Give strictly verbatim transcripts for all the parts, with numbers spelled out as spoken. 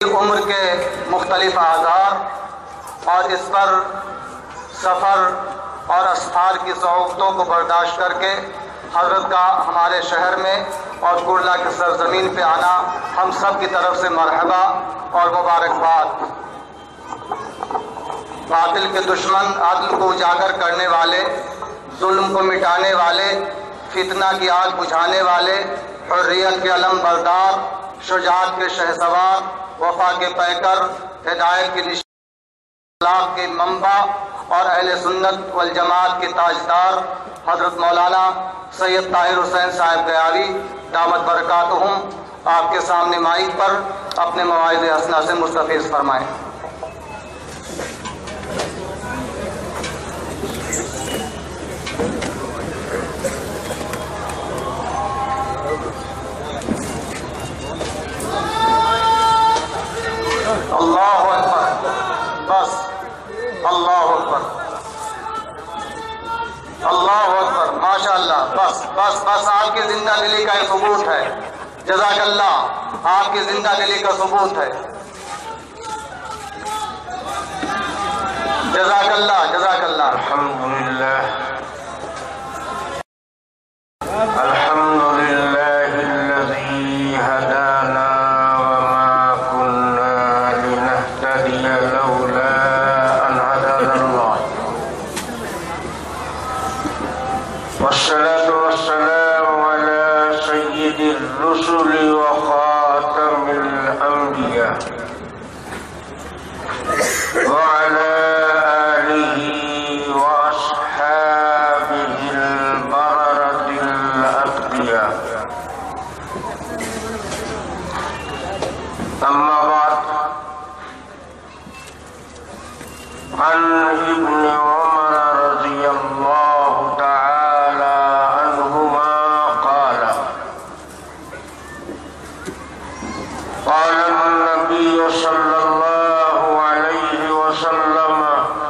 عمر کے مختلف اعذار اور اس پر سفر اور اسفار کی صعوبتوں کو برداشت کر کے حضرت کا ہمارے شہر میں اور کرلا کی سرزمین پہ آنا ہم سب کی طرف سے مرحبا اور مبارکباد۔ باطل کے دشمن، عدل کو اجاگر کرنے والے، ظلم کو مٹانے والے، فتنہ کی آگ بجھانے والے، حریت کے علم بردار، شجاعت کے شہسوار، وفا کے پیکر، ہدایت کے نشان، اخلاق کے منبع اور اہل سنت والجماعت کے تاجدار حضرت مولانا سید طاہر حسین صاحب گیاوی دامت برکاتہم آپ کے سامنے مائک پر اپنے مواعظ حسنہ سے مستفیض فرمائیں۔ اللہ اکبر، بس اللہ اکبر، اللہ اکبر، ماشاءاللہ، بس بس بس آپ کی زندہ دلی کا یہ ثبوت ہے۔ جزاک اللہ، آپ کی زندہ دلی کا ثبوت ہے۔ جزاک اللہ، جزاک اللہ۔ الحمدللہ الحمدللہ الذی ہدانا وما كنا لنهتدی لولا ان هدانا اللہ، والصلاة والسلام على سید الرسل وخاتم الانبیاء وعلى آله وأصحابه البررة الأتقياء، أما بعد، عن ابن عمر رضي الله تعالى عنهما قال قال النبي صلى الله عليه وسلم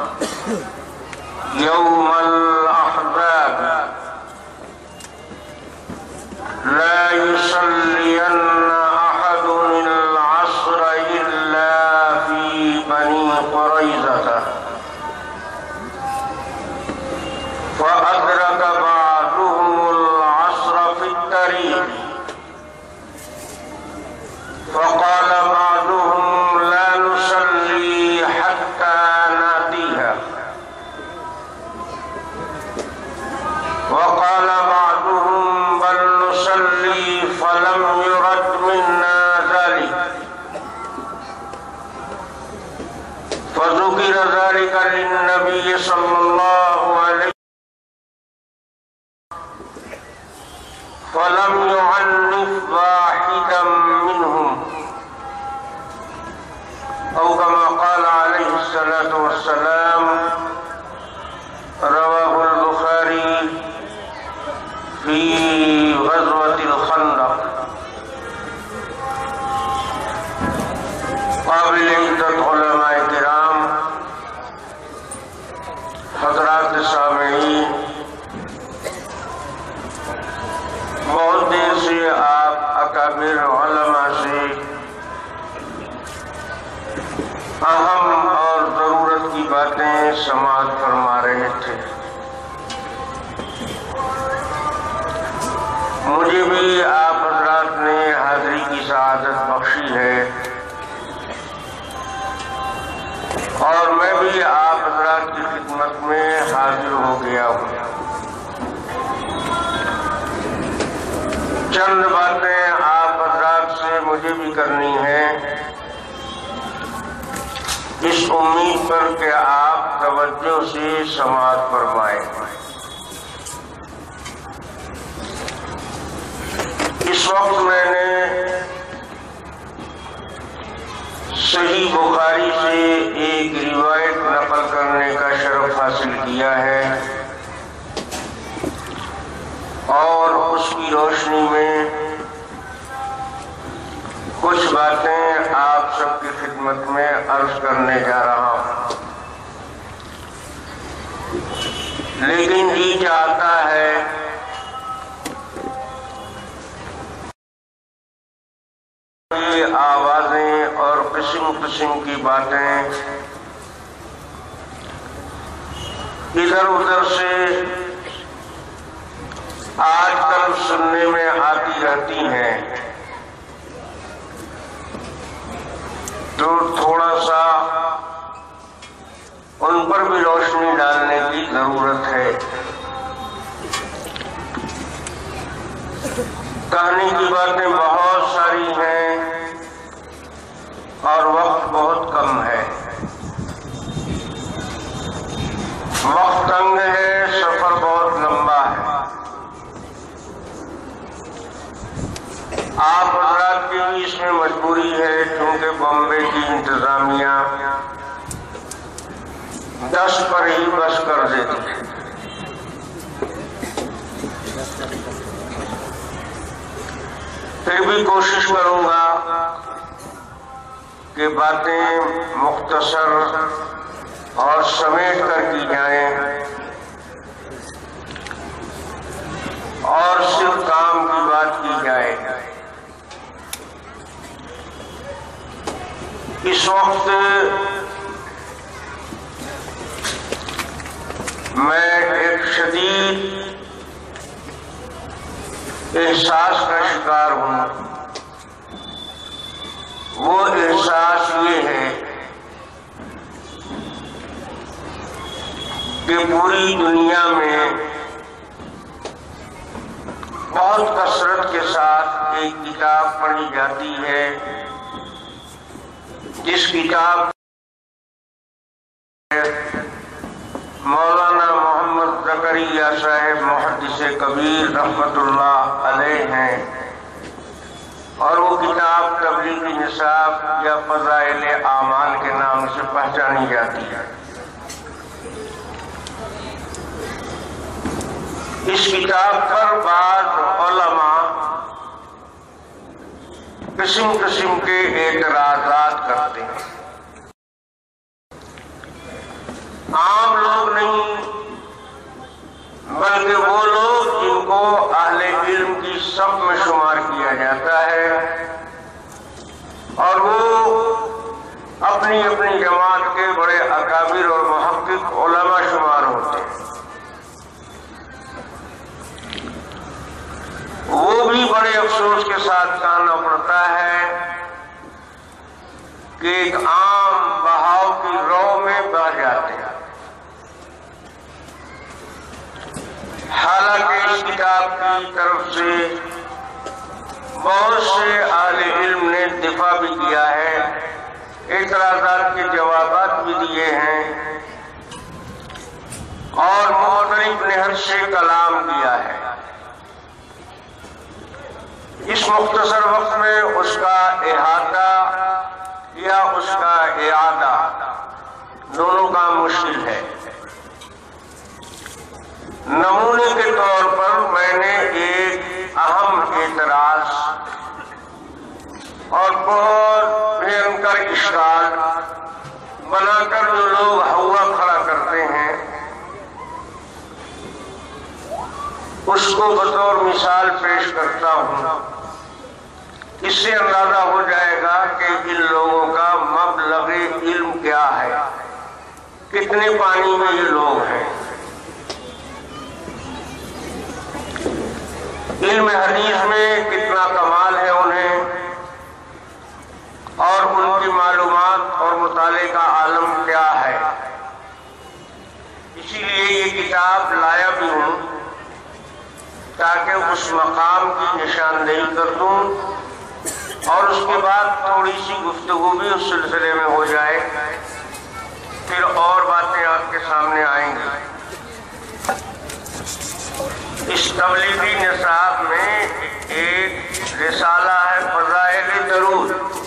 يوم الأحزاب: لا يصلين أحد العصر إلا في بني قريظة، فأدرك بعضهم العصر في الطريق، فقال بعضهم: لا نصلي حتى نأتيها، وقال بعضهم: بل نصلي، فلم يرد منا ذلك، فذكر ذلك للنبي صلى الله عليه وسلم فلم يعنف واحدا منهم، أو كما قال عليه الصلاة والسلام، رواه البخاري في غزوة الخندق۔ قابل عزت علماء کرام، حضرات سامعین، بہت دیر سے آپ اکابر علماء سے اہم اور ضرورت کی باتیں سماعت فرما رہے تھے۔ مجھے بھی آپ حضرات نے حاضری کی سعادت بخشی ہے، اور میں بھی آپ حضرات کی خدمت میں حاضر ہو گیا ہوں۔ چند باتیں آپ حضرات سے مجھے بھی کرنی ہیں، اس امید پر کہ آپ توجہ سے سماعت فرمائیں۔ اس وقت میں نے صحیح بخاری سے ایک روایت نقل کرنے کا شرف حاصل کیا ہے، اور اس کی روشنی میں کچھ باتیں آپ سب کی خدمت میں عرض کرنے جا رہا ہوں۔ لیکن جی چاہتا ہے آوازیں اور قصے قسم قسم کی باتیں ادھر ادھر سے آج کل سننے میں آتی رہتی ہیں، تو تھوڑا سا ان پر بھی روشنی ڈالنے کی ضرورت ہے۔ کہانی کی باتیں بہت ساری ہیں اور وقت بہت کم ہے، وقت تنگ ہے، سفر بہت لمبا ہے۔ آپ حضرات کی بھی اس میں مجبوری ہے، چونکہ بامبے کی انتظامیہ دس پر ہی بس کر دیتی ہے۔ پھر بھی کوشش کروں گا کہ باتیں مختصر اور سمیٹ کر کی جائیں اور صرف کام کی بات کی جائے۔ اس وقت میں ایک شدید احساس کا شکار ہوں۔ وہ احساس یہ ہے کہ پوری دنیا میں بہت کثرت کے ساتھ ایک کتاب پڑھی جاتی ہے، جس کتاب مولانا محمد زکریا صاحب محدث کبیر رحمت اللہ علیہ ہیں، اور وہ کتاب تبلیغی نصاب یا فضائل اعمال کے نام سے پہچانی جاتی ہے۔ اس کتاب پر بعض علماء قسم قسم کے اعتراضات کرتے ہیں۔ عام لوگ نہیں، بلکہ وہ لوگ جن کو اہل علم کی صف میں شمار کیا جاتا ہے، اور وہ اپنی اپنی جماعت کے بڑے اکابر اور محقق علماء شمار ہوتے ہیں۔ وہ بھی بڑے افسوس کے ساتھ کہنا پڑتا ہے کہ ایک عام بہاؤ کی رو میں بہہ جاتے ہیں۔ حالانکہ اس کتاب کی طرف سے بہت سے اہل علم نے دفاع بھی کیا ہے، اعتراضات کے جوابات بھی دیے ہیں، اور مختلف نہج سے کلام کیا ہے۔ اس مختصر وقت میں اس کا احاطہ یا اس کا اعادہ دونوں کا مشکل ہے۔ نمونے کے طور پر میں نے ایک اہم اعتراض اور بہت بھینکر اشکال بنا کر جو لوگ ہوا کھڑا کرتے ہیں، اس کو بطور مثال پیش کرتا ہوں۔ اس سے اندازہ ہو جائے گا کہ ان لوگوں کا مبلغ علم کیا ہے، کتنے پانی میں یہ لوگ ہیں۔ علم حدیث میں کتنا کمال ہے انہیں، اور ان کی معلومات اور مطالعے کا عالم کیا ہے۔ اسی لیے یہ کتاب لایا بھی ہوں تاکہ اس مقام کی نشاندہی کر دوں، اور اس کے بعد تھوڑی سی گفتگو بھی اس سلسلے میں ہو جائے، پھر اور باتیں آپ کے سامنے آئیں گی۔ اس تبلیغی نصاب میں ایک رسالہ ہے فضائل درود۔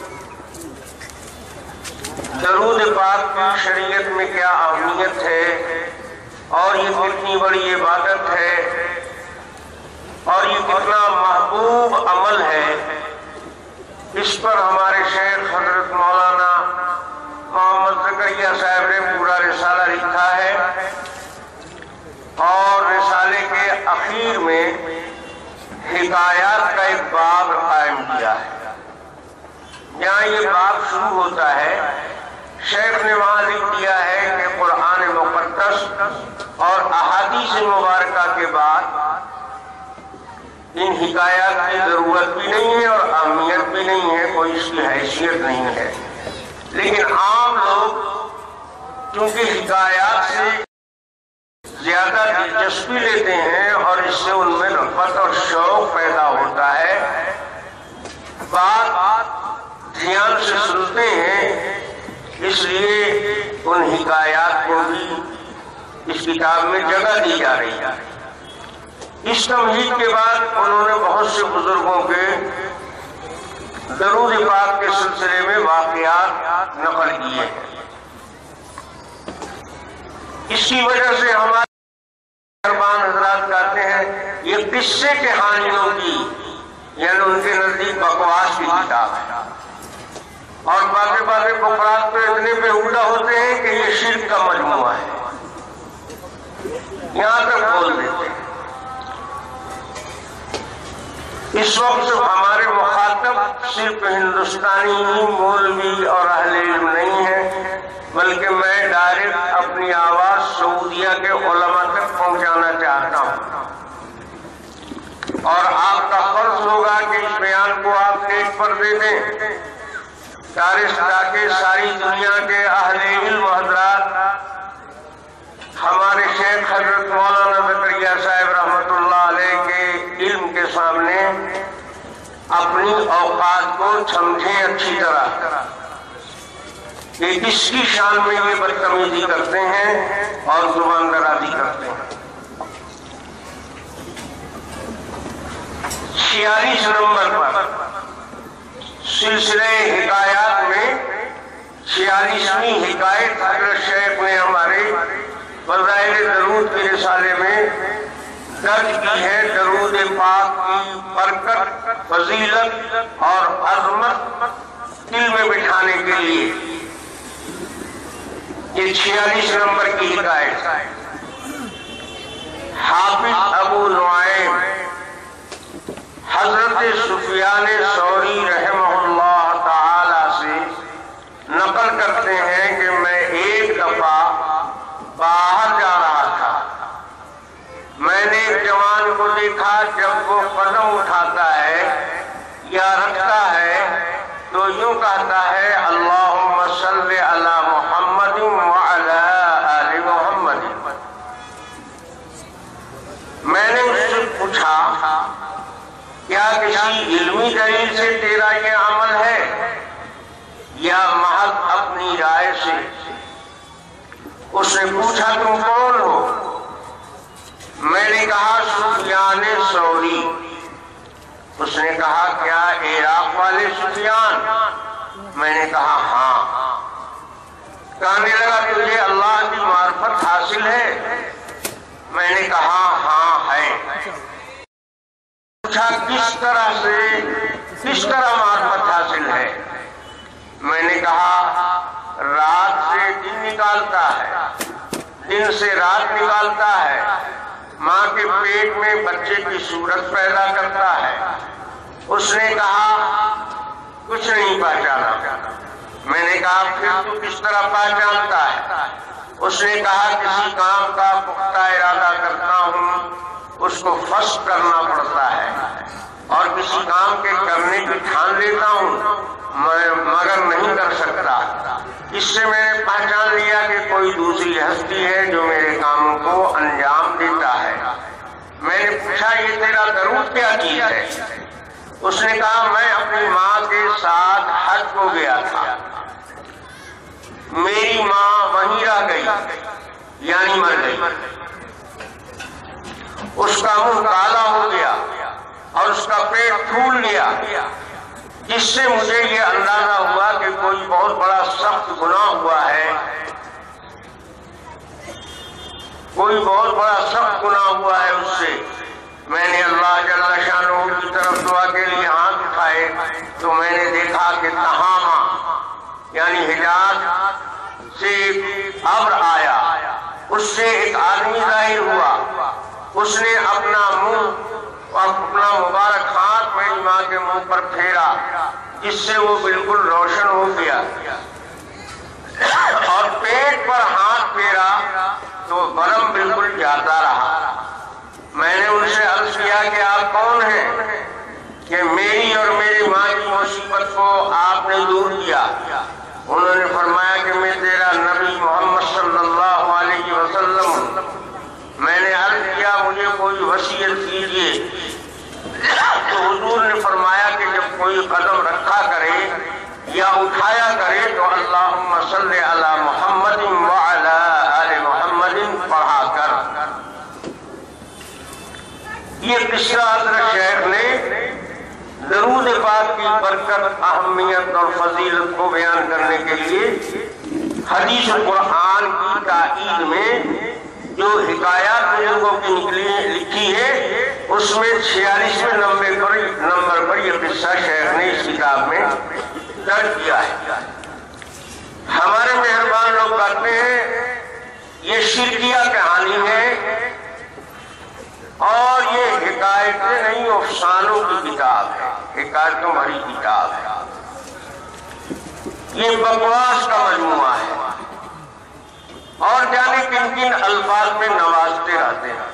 درود پاک کی شریعت میں کیا اہمیت ہے، اور یہ کتنی بڑی عبادت ہے، اور یہ کتنا محبوب عمل ہے، اس پر ہمارے شیخ حضرت مولانا محمد زکریا صاحب نے پورا رسالہ لکھا ہے، اور رسالے کے اخیر میں حکایات کا ایک باب قائم کیا ہے۔ جہاں یہ باب شروع ہوتا ہے، شیخ نے وہاں لکھ دیا ہے کہ قرآن مقدس اور احادیث مبارکہ کے بعد ان حکایات کی ضرورت بھی نہیں ہے اور اہمیت بھی نہیں ہے، کوئی اس کی حیثیت نہیں ہے۔ لیکن عام لوگ چونکہ حکایات سے زیادہ دلچسپی لیتے ہیں اور اس سے ان میں رغبت اور شوق پیدا ہوتا ہے، بات دھیان سے سنتے ہیں، اس لیے ان حکایات کو بھی اس کتاب میں جگہ دی جا رہی ہے۔ اس تمہید کے بعد انہوں نے بہت سے بزرگوں کے درود پاک کے سلسلے میں واقعات نقل کیے ہیں۔ اس کی وجہ سے ہمارے مہربان حضرات کہتے ہیں یہ قصے کہانیوں کی یعنی ان کے نزدیک بکواس کی کتاب ہے، اور باقی باقی فقرات تو اتنے بےہودہ ہوتے ہیں کہ یہ شرک کا مجموعہ ہے، یہاں تک بول دیتے ہیں۔ اس وقت ہمارے مخاطب صرف ہندوستانی مولوی اور اہل علم نہیں ہے، بلکہ میں ڈائریکٹ اپنی آواز سعودیہ کے علماء تک پہنچانا چاہتا ہوں، اور آپ کا فرض ہوگا کہ اس بیان کو آپ نیٹ پر دے دیں تاکہ ساری دنیا کے اہل علم حضرات ہمارے شیخ حضرت مولانا زکریا صاحب رحمۃ اللہ علیہ کے علم کے سامنے اپنی اوقات کو سمجھیں اچھی طرح کہ کس کی شان میں یہ بدتمیزی کرتے ہیں اور زبان درازی کرتے ہیں۔ چھیالیس نمبر پر سلسلے حکایات میں چھیالیسویں حکایت حضرت شیخ نے ہمارے فضائل درود کے رسالے میں درج کی ہے۔ درود پاک کی برکت، فضیلت اور عظمت دل میں بٹھانے کے لیے یہ چھیالیس نمبر کی حکایت۔ حافظ ابو نعیم حضرت سفیان ثوری رحمہ اللہ تعالی سے نقل کرتے ہیں کہ میں ایک دفعہ باہر جا رہا تھا، میں نے ایک جوان کو دیکھا جب وہ قدم اٹھاتا ہے یا رکھتا ہے تو یوں کہتا ہے اللہم صلی علی محمد وعلی آل محمد۔ میں نے اس سے پوچھا کیا کسی علمی دلیل سے تیرا یہ عمل ہے یا محض اپنی رائے سے؟ اس نے پوچھا تم کون ہو؟ میں نے کہا سفیان ثوری۔ اس نے کہا کیا عراق والے سفیان؟ میں نے کہا ہاں۔ کہنے لگا تجھے اللہ کی معرفت حاصل ہے؟ میں نے کہا ہاں ہے۔ پوچھا کس طرح سے کس طرح معرفت حاصل ہے؟ میں نے کہا رات سے دن نکالتا ہے، دن سے رات نکالتا ہے، ماں کے پیٹ میں بچے کی صورت پیدا کرتا ہے۔ اس نے کہا کچھ نہیں پہچانا۔ میں نے کہا پھر تو کس طرح پہچانتا ہے؟ اس نے کہا کسی کام کا پختہ ارادہ کرتا ہوں، اس کو فسخ کرنا پڑتا ہے، اور کسی کام کے کرنے کی ٹھان لیتا ہوں مگر نہیں کر سکتا۔ اس سے میں نے پہچان لیا کہ کوئی دوسری ہستی ہے جو میرے کاموں کو انجام دیتا ہے۔ میں نے پوچھا یہ تیرا درود کیا چیز ہے؟ اس نے کہا میں اپنی ماں کے ساتھ حج کو گیا تھا، میری ماں وہیں رہ گئی یعنی مر گئی، اس کا منہ کالا ہو گیا اور اس کا پیٹ پھول لیا، جس سے مجھے یہ اندازہ ہوا کہ کوئی بہت بڑا سخت گناہ ہوا ہے، کوئی بہت بڑا سخت گناہ ہوا ہے اس سے۔ میں نے اللہ جل شانہ کی طرف دعا کے لیے ہاتھ اٹھائے تو میں نے دیکھا کہ تہامہ یعنی حجاز سے ایک ابر آیا، اس سے ایک آدمی ظاہر ہوا، اس نے اپنا منہ اور اپنا مبارک ہاتھ میری ماں کے منہ پر پھیرا جس سے وہ بالکل روشن ہو گیا، اور پیٹ پر ہاتھ پھیرا تو برم بالکل جاتا رہا۔ میں نے ان سے عرض کیا کہ آپ کون ہیں کہ میری اور میری ماں کی مصیبت کو آپ نے دور کیا؟ انہوں نے فرمایا کہ میں تیرا نبی محمد صلی اللہ علیہ وسلم، میں نے عرض کیا مجھے کوئی وصیت کیجیے، تو حضور نے فرمایا کہ جب کوئی قدم رکھا کرے یا اٹھایا کرے تو اللہم صلی علی محمد وعلی آل محمد پڑھا کر۔ یہ قصہ حضرت شیخ نے درود پاک کی برکت، اہمیت اور فضیلت کو بیان کرنے کے لیے حدیث قرآن کی تائید میں جو حکایات بزرگوں کی نکلی لکھی ہے اس میں چھیالیسویں نمبر پر نمبر پر یہ قصہ شیخ نے اس کتاب میں درج کیا ہے۔ ہمارے مہربان لوگ کہتے ہیں یہ شرکیہ کہانی ہے اور یہ حکایتیں نہیں افسانوں کی کتاب ہے، حکایتوں بھری کتاب ہے، یہ بکواس کا مجموعہ ہے اور جانے کن کن الفاظ میں نوازتے رہتے ہیں۔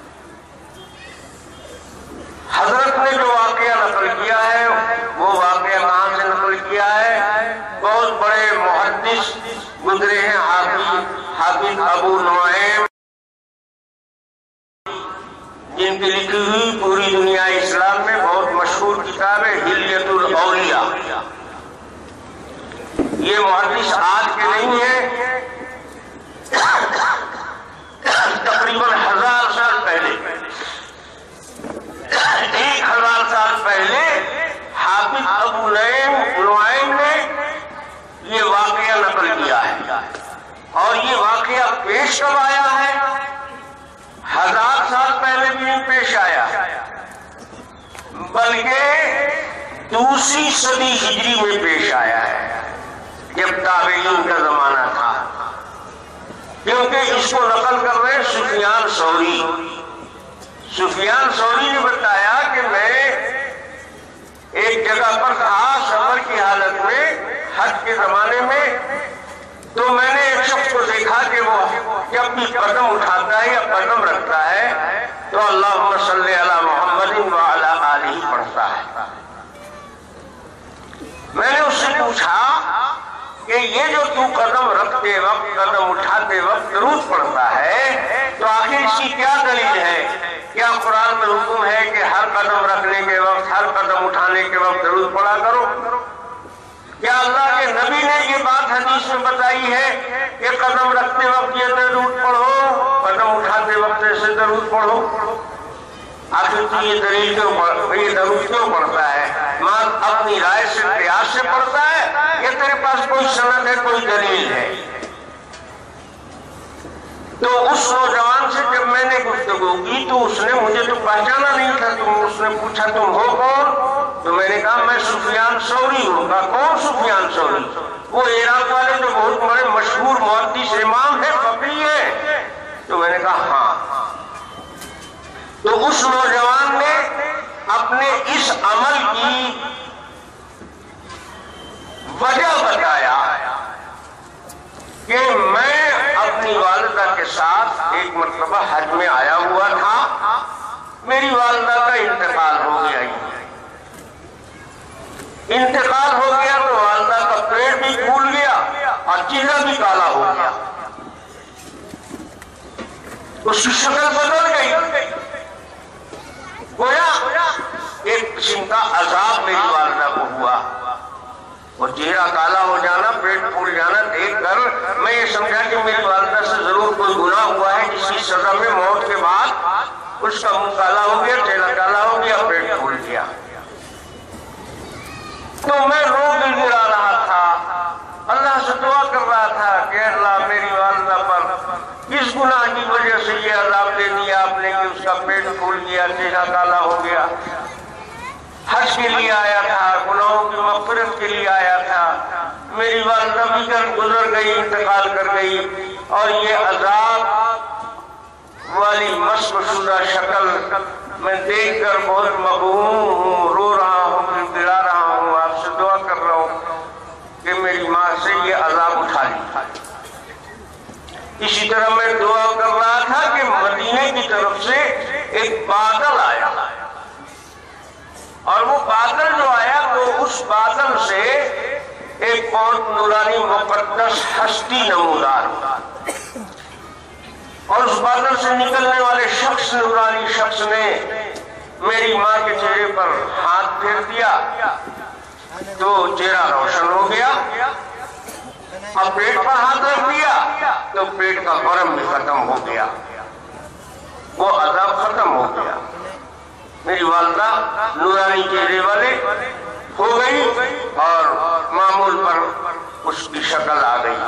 حضرت نے جو واقعہ نقل کیا ہے وہ واقعہ کہاں سے نقل کیا ہے؟ بہت بڑے محدث گزرے ہیں، حافظ حافظ ابو نعیم، جن کی لکھی ہوئی پوری دنیا اسلام میں بہت مشہور کتاب ہے حلیۃ الاولیاء۔ یہ محدث آج کے نہیں ہیں، تقریباً ہزار سال پہلے، ایک ہزار سال پہلے حافظ ابو نعیم نعیم نے یہ واقعہ نقل کیا ہے، اور یہ واقعہ پیش کب آیا ہے؟ ہزار سال پہلے بھی نہیں پیش آیا، بلکہ دوسری صدی ہجری میں پیش آیا ہے جب تابعین کا زمانہ تھا، کیونکہ اس کو نقل کر رہے سفیان ثوری۔ سفیان ثوری نے بتایا کہ میں ایک جگہ پر تھا سفر کی حالت میں حج کے زمانے میں، تو میں نے ایک شخص کو دیکھا کہ وہ جب بھی قدم اٹھاتا ہے یا قدم رکھتا ہے تو اللہم صلی علی محمد وعلی آلہ پڑھتا ہے۔ میں نے اس سے پوچھا کہ یہ جو تو قدم رکھتے وقت، قدم اٹھاتے وقت درود پڑھتا ہے تو آخر اس کی کیا دلیل ہے؟ کیا قرآن میں حکم ہے کہ ہر قدم رکھنے کے وقت، ہر قدم اٹھانے کے وقت درود پڑھا کرو؟ کیا اللہ کے نبی نے یہ بات حدیث میں بتائی ہے کہ قدم رکھتے وقت یہ درود پڑھو، قدم اٹھاتے وقت ایسے درود پڑھو؟ آخر تو یہ دلیل کیوں پڑھ یہ درود کیوں پڑھتا ہے؟ ماں اپنی رائے سے، قیاس سے پڑھتا ہے یا تیرے پاس کوئی سند ہے، کوئی دلیل ہے؟ تو اس نوجوان سے جب میں نے گفتگو کی تو اس نے مجھے تو پہچانا نہیں تھا، تو اس نے پوچھا تم ہو کون؟ تو میں نے کہا میں سفیان ثوری ہوں۔ کہا کون سفیان ثوری؟ وہ عراق والے جو بہت بڑے مشہور محدث امام ہے، فقیہ ہے۔ تو میں نے کہا ہاں۔ تو اس نوجوان نے اپنے اس عمل کی وجہ بتایا کہ میں اپنی والدہ کے ساتھ ایک مرتبہ حج میں آیا ہوا تھا، میری والدہ کا انتقال ہو گیا، انتقال ہو گیا تو والدہ کا پیٹ بھی پھول گیا اور چہرہ بھی کالا ہو گیا، اس کی شکل بدل گئی، گویا ایک قسم کا عذاب میری والدہ کو ہوا۔ وہ چہرہ کالا ہو جانا، پیٹ پھول جانا دیکھ کر میں یہ سمجھا کہ میری والدہ سے ضرور کوئی گناہ ہوا ہے جس کی سزا میں موت کے بعد اس کا منہ کالا ہو گیا، چہرہ کالا ہو گیا، پیٹ پھول گیا۔ تو میں رو دل گرا رہا تھا، اللہ سے دعا کر رہا تھا کہ اللہ میری والدہ پر کس گناہ کی وجہ سے یہ عذاب دے دیا آپ نے کہ اس کا پیٹ پھول گیا، چہرہ کالا ہو گیا۔ حج کے لیے آیا تھا، گناہوں کی مغفرت کے لیے آیا تھا، میری والدہ بھی گزر گئی، انتقال کر گئی، اور یہ عذاب والی مسخ شدہ شکل میں دیکھ کر بہت مغموم ہوں، رو رہا ہوں، گڑگڑا رہا ہوں، آپ سے دعا اسی طرح میں دعا کر رہا تھا کہ مدینے کی طرف سے ایک بادل آیا، اور وہ بادل جو آیا تو اس بادل سے ایک بہت نورانی مقدس ہستی نمودار، اور اس بادل سے نکلنے والے شخص نورانی شخص نے میری ماں کے چہرے پر ہاتھ پھیر دیا تو چہرہ روشن ہو گیا، اور پیٹ پر ہاتھ رکھ دیا تو پیٹ کا ورم بھی ختم ہو گیا، وہ عذاب ختم ہو گیا۔ میری والدہ نورانی چہرے والے ہو گئی اور معمول پر اس کی شکل آ گئی۔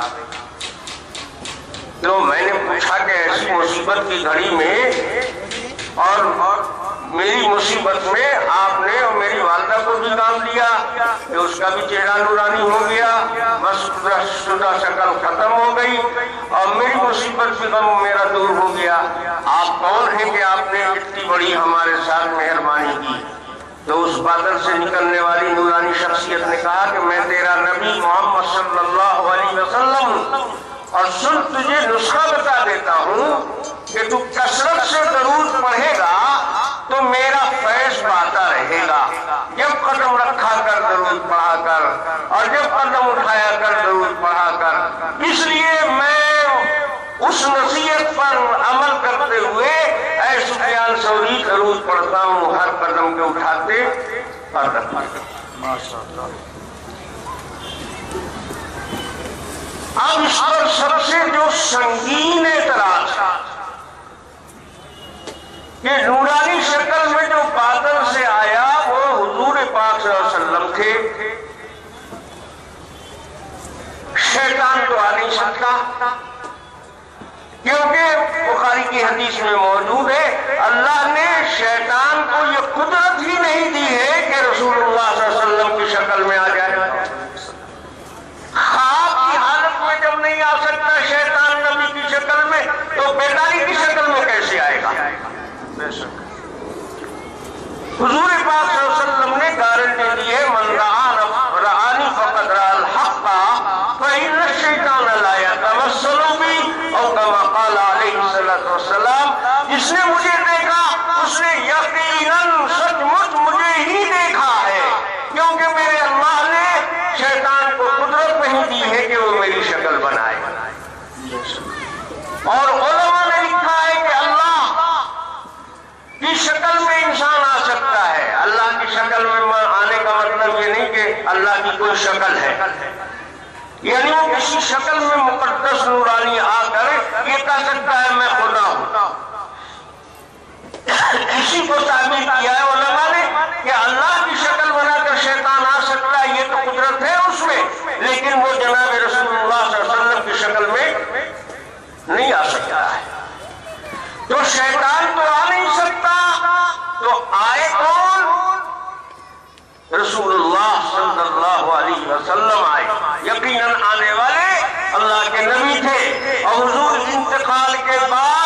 تو میں نے پوچھا کہ ایسی مصیبت کی گھڑی میں اور میری مصیبت میں آپ نے اور میری والدہ کو بھی کام دیا کہ اس کا بھی چہرہ نورانی ہو گیا، بس شدہ شکل ختم ہو گئی اور میری مصیبت بھی غم میرا دور ہو گیا، آپ کون ہیں کہ آپ نے اتنی بڑی ہمارے ساتھ مہربانی کی؟ تو اس بادل سے نکلنے والی نورانی شخصیت نے کہا کہ میں تیرا نبی محمد صلی اللہ علیہ وسلم، اور سن تجھے نسخہ بتا دیتا ہوں کہ تو کثرت سے درود پڑھے گا تو میرا فیض پاتا رہے گا، جب قدم رکھا کر درود پڑھا کر اور جب قدم اٹھایا کر درود پڑھا کر۔ اس لیے میں اس نصیحت پر عمل کرتے ہوئے اے سفیان ثوری درود پڑھتا ہوں ہر قدم کے اٹھاتے اور رکھتے۔ اب اس پر سب سے جو سنگین اعتراض کہ نورانی شکل میں جو بادل سے آیا وہ حضور پاک صلی اللہ علیہ وسلم تھے، شیطان تو آ نہیں سکتا، کیونکہ بخاری کی حدیث میں موجود ہے اللہ نے شیطان کو یہ قدرت ہی نہیں دی ہے کہ رسول اللہ صلی اللہ علیہ وسلم کی شکل میں آ جائے۔ خواب کی حالت میں جب نہیں آ سکتا شیطان نبی کی شکل میں تو بیداری کی شکل میں کیسے آئے گا؟ حضور پاک صلی اللہ علیہ وسلم نے گارنٹی دی ہے من رآنی فقد رأى الحق فإن الشیطان لا يتمثل بی او کما قال علیہ الصلوۃ والسلام، جس نے مجھے دیکھا اس نے یقیناً سچ مچ مجھے ہی دیکھا ہے، کیونکہ میرے اللہ نے شیطان کو قدرت نہیں دی ہے کہ وہ میری شکل بنائے۔ اور علماء نے لکھا ہے کہ اللہ کی شکل میں انسان آ سکتا ہے، اللہ کی شکل میں آنے کا مطلب یہ نہیں کہ اللہ کی کوئی شکل ہے، یعنی وہ کسی شکل میں مقدس نورانی آ کر یہ کہہ سکتا ہے میں خدا ہوں۔ اسی کو تعبیر کیا ہے علماء نے کہ اللہ کی شکل بنا کر شیطان آ سکتا ہے، یہ تو قدرت ہے اس میں، لیکن وہ جناب رسول اللہ صلی اللہ علیہ وسلم کی شکل میں نہیں آ سکتا ہے۔ تو شیطان تو آ نہیں سکتا، تو آئے کون؟ رسول اللہ صلی اللہ علیہ وسلم آئے، یقیناً آنے والے اللہ کے نبی تھے، اور حضور انتقال کے بعد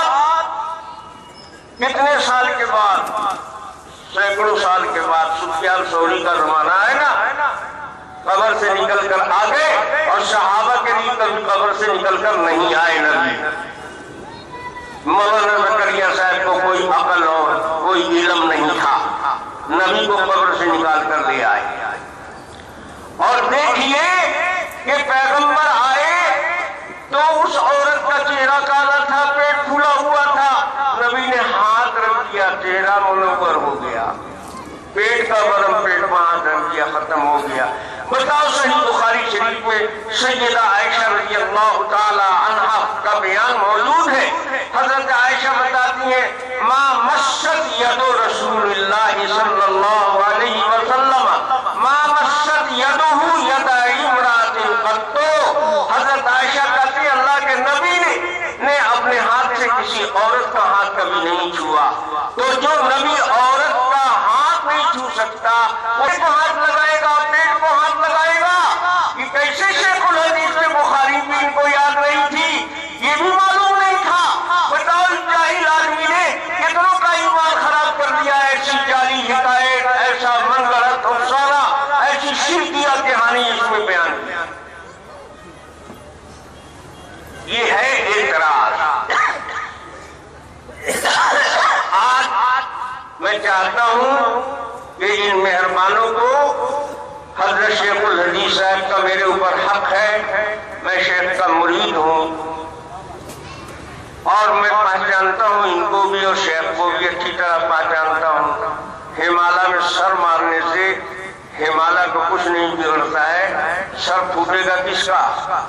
کتنے سال کے بعد؟ سینکڑوں سال کے بعد سفیان ثوری کا زمانہ ہے نا، قبر سے نکل کر آ گئے، اور صحابہ کے لیے کبھی قبر سے نکل کر نہیں آئے نبی۔ مولانا زکریا صاحب کو کوئی عقل اور کوئی علم نہیں تھا، نبی کو قبر سے نکال کر لے آئے۔ اور دیکھیے کہ پیغمبر آئے تو اس عورت کا چہرہ کالا تھا، پیٹ پھولا ہوا تھا، نبی نے ہاتھ رکھ دیا، چہرہ منور ہو گیا، پیٹ کا ورم پیٹ میں ہاتھ رکھ دیا، ختم ہو گیا۔ بتاؤ صحیح بخاری شریف میں سیدہ عائشہ رضی اللہ تعالی عنہا کا بیان موجود ہے، حضرت عائشہ بتاتی ہیں ما مست ید رسول اللہ صلی اللہ علیہ وسلم ما مست یدہ ید امرأۃ قط، حضرت عائشہ کہتی ہیں اللہ کے نبی نے نے اپنے ہاتھ سے کسی عورت کا ہاتھ کبھی نہیں چھوا، تو جو نبی عورت کا ہاتھ نہیں چھو سکتا وہ کو ہاتھ لگائے گا، پیٹ کو ہاتھ لگائے گا؟ یہ کیسے شیخ الحدیث میں بخاری بھی ان کو یاد نہیں تھی، یہ بھی معلوم نہیں تھا؟ بتاؤ اس جاہل آدمی نے کتنوں کا ایمان خراب کر دیا، ایسی جعلی حکایت، ایسا منگرت افسانہ، ایسی شرکیہ کہانی اس میں بیان کی۔ یہ ہے اعتراض۔ چاہتا ہوں کہ ان مہربانوں کو حضرت شیخ الحدیث صاحب کا میرے اوپر حق ہے، میں شیخ کا مرید ہوں اور میں پہچانتا ہوں ان کو بھی اور شیخ کو بھی اچھی طرح پہچانتا ہوں۔ ہمالیہ میں سر مارنے سے ہمالیہ کو کچھ نہیں بگڑتا ہے، سر پھوٹے گا کس کا؟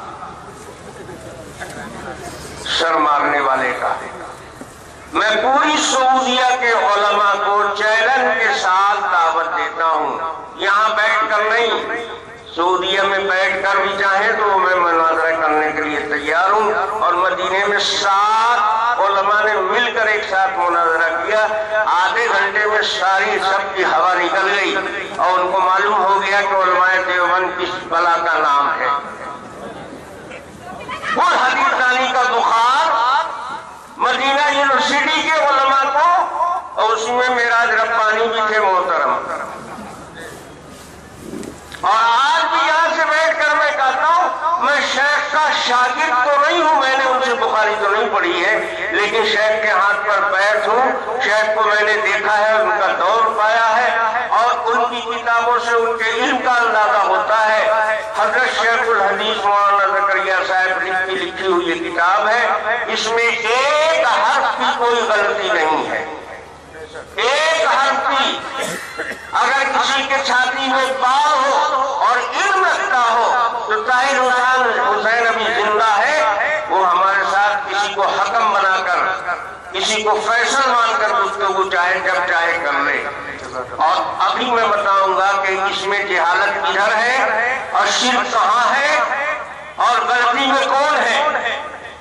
سر مارنے والے کا۔ میں پوری سعودیہ کے علماء کو چیلنج کے ساتھ دعوت دیتا ہوں، یہاں بیٹھ کر نہیں، سعودیہ میں بیٹھ کر بھی چاہیں تو میں مناظرہ کرنے کے لیے تیار ہوں، اور مدینے میں سات علماء نے مل کر ایک ساتھ مناظرہ کیا، آدھے گھنٹے میں ساری سب کی ہوا نکل گئی اور ان کو معلوم ہو گیا کہ علماء دیوبند کس بلا کا نام ہے۔ اور حدیث دانی کا بخار مدینہ یونیورسٹی کے علماء کو، اور اس میں معراج ربانی بھی تھے محترم، اور آج بھی یہاں سے بیٹھ کر میں کہتا ہوں میں شیخ کا شاگرد تو نہیں ہوں، میں نے ان سے بخاری تو نہیں پڑھی ہے، لیکن شیخ کے ہاتھ پر بیٹھ ہوں، شیخ کو میں نے دیکھا ہے، ان کا دور پایا ہے اور ان کی کتابوں سے ان کے علم کا اندازہ ہوتا ہے۔ حضرت شیخ الحدیث مولانا زکریا صاحب کی لکھی ہوئی یہ کتاب ہے، اس میں ایک حرف کی کوئی غلطی نہیں ہے، ایک حرف کی۔ اگر کسی کے چھاتی میں بال ہو اور علم رکھتا ہو تو طاہر حسین حسین ابھی زندہ ہے، وہ ہمارے ساتھ کسی کو حکم بنا کر، کسی کو فیصل مان کر گفتگو چاہے جب چاہے کر لے۔ اور ابھی میں بتاؤں گا کہ اس میں جہالت کدھر ہے اور شرک کہاں ہے اور غلطی میں کون ہے۔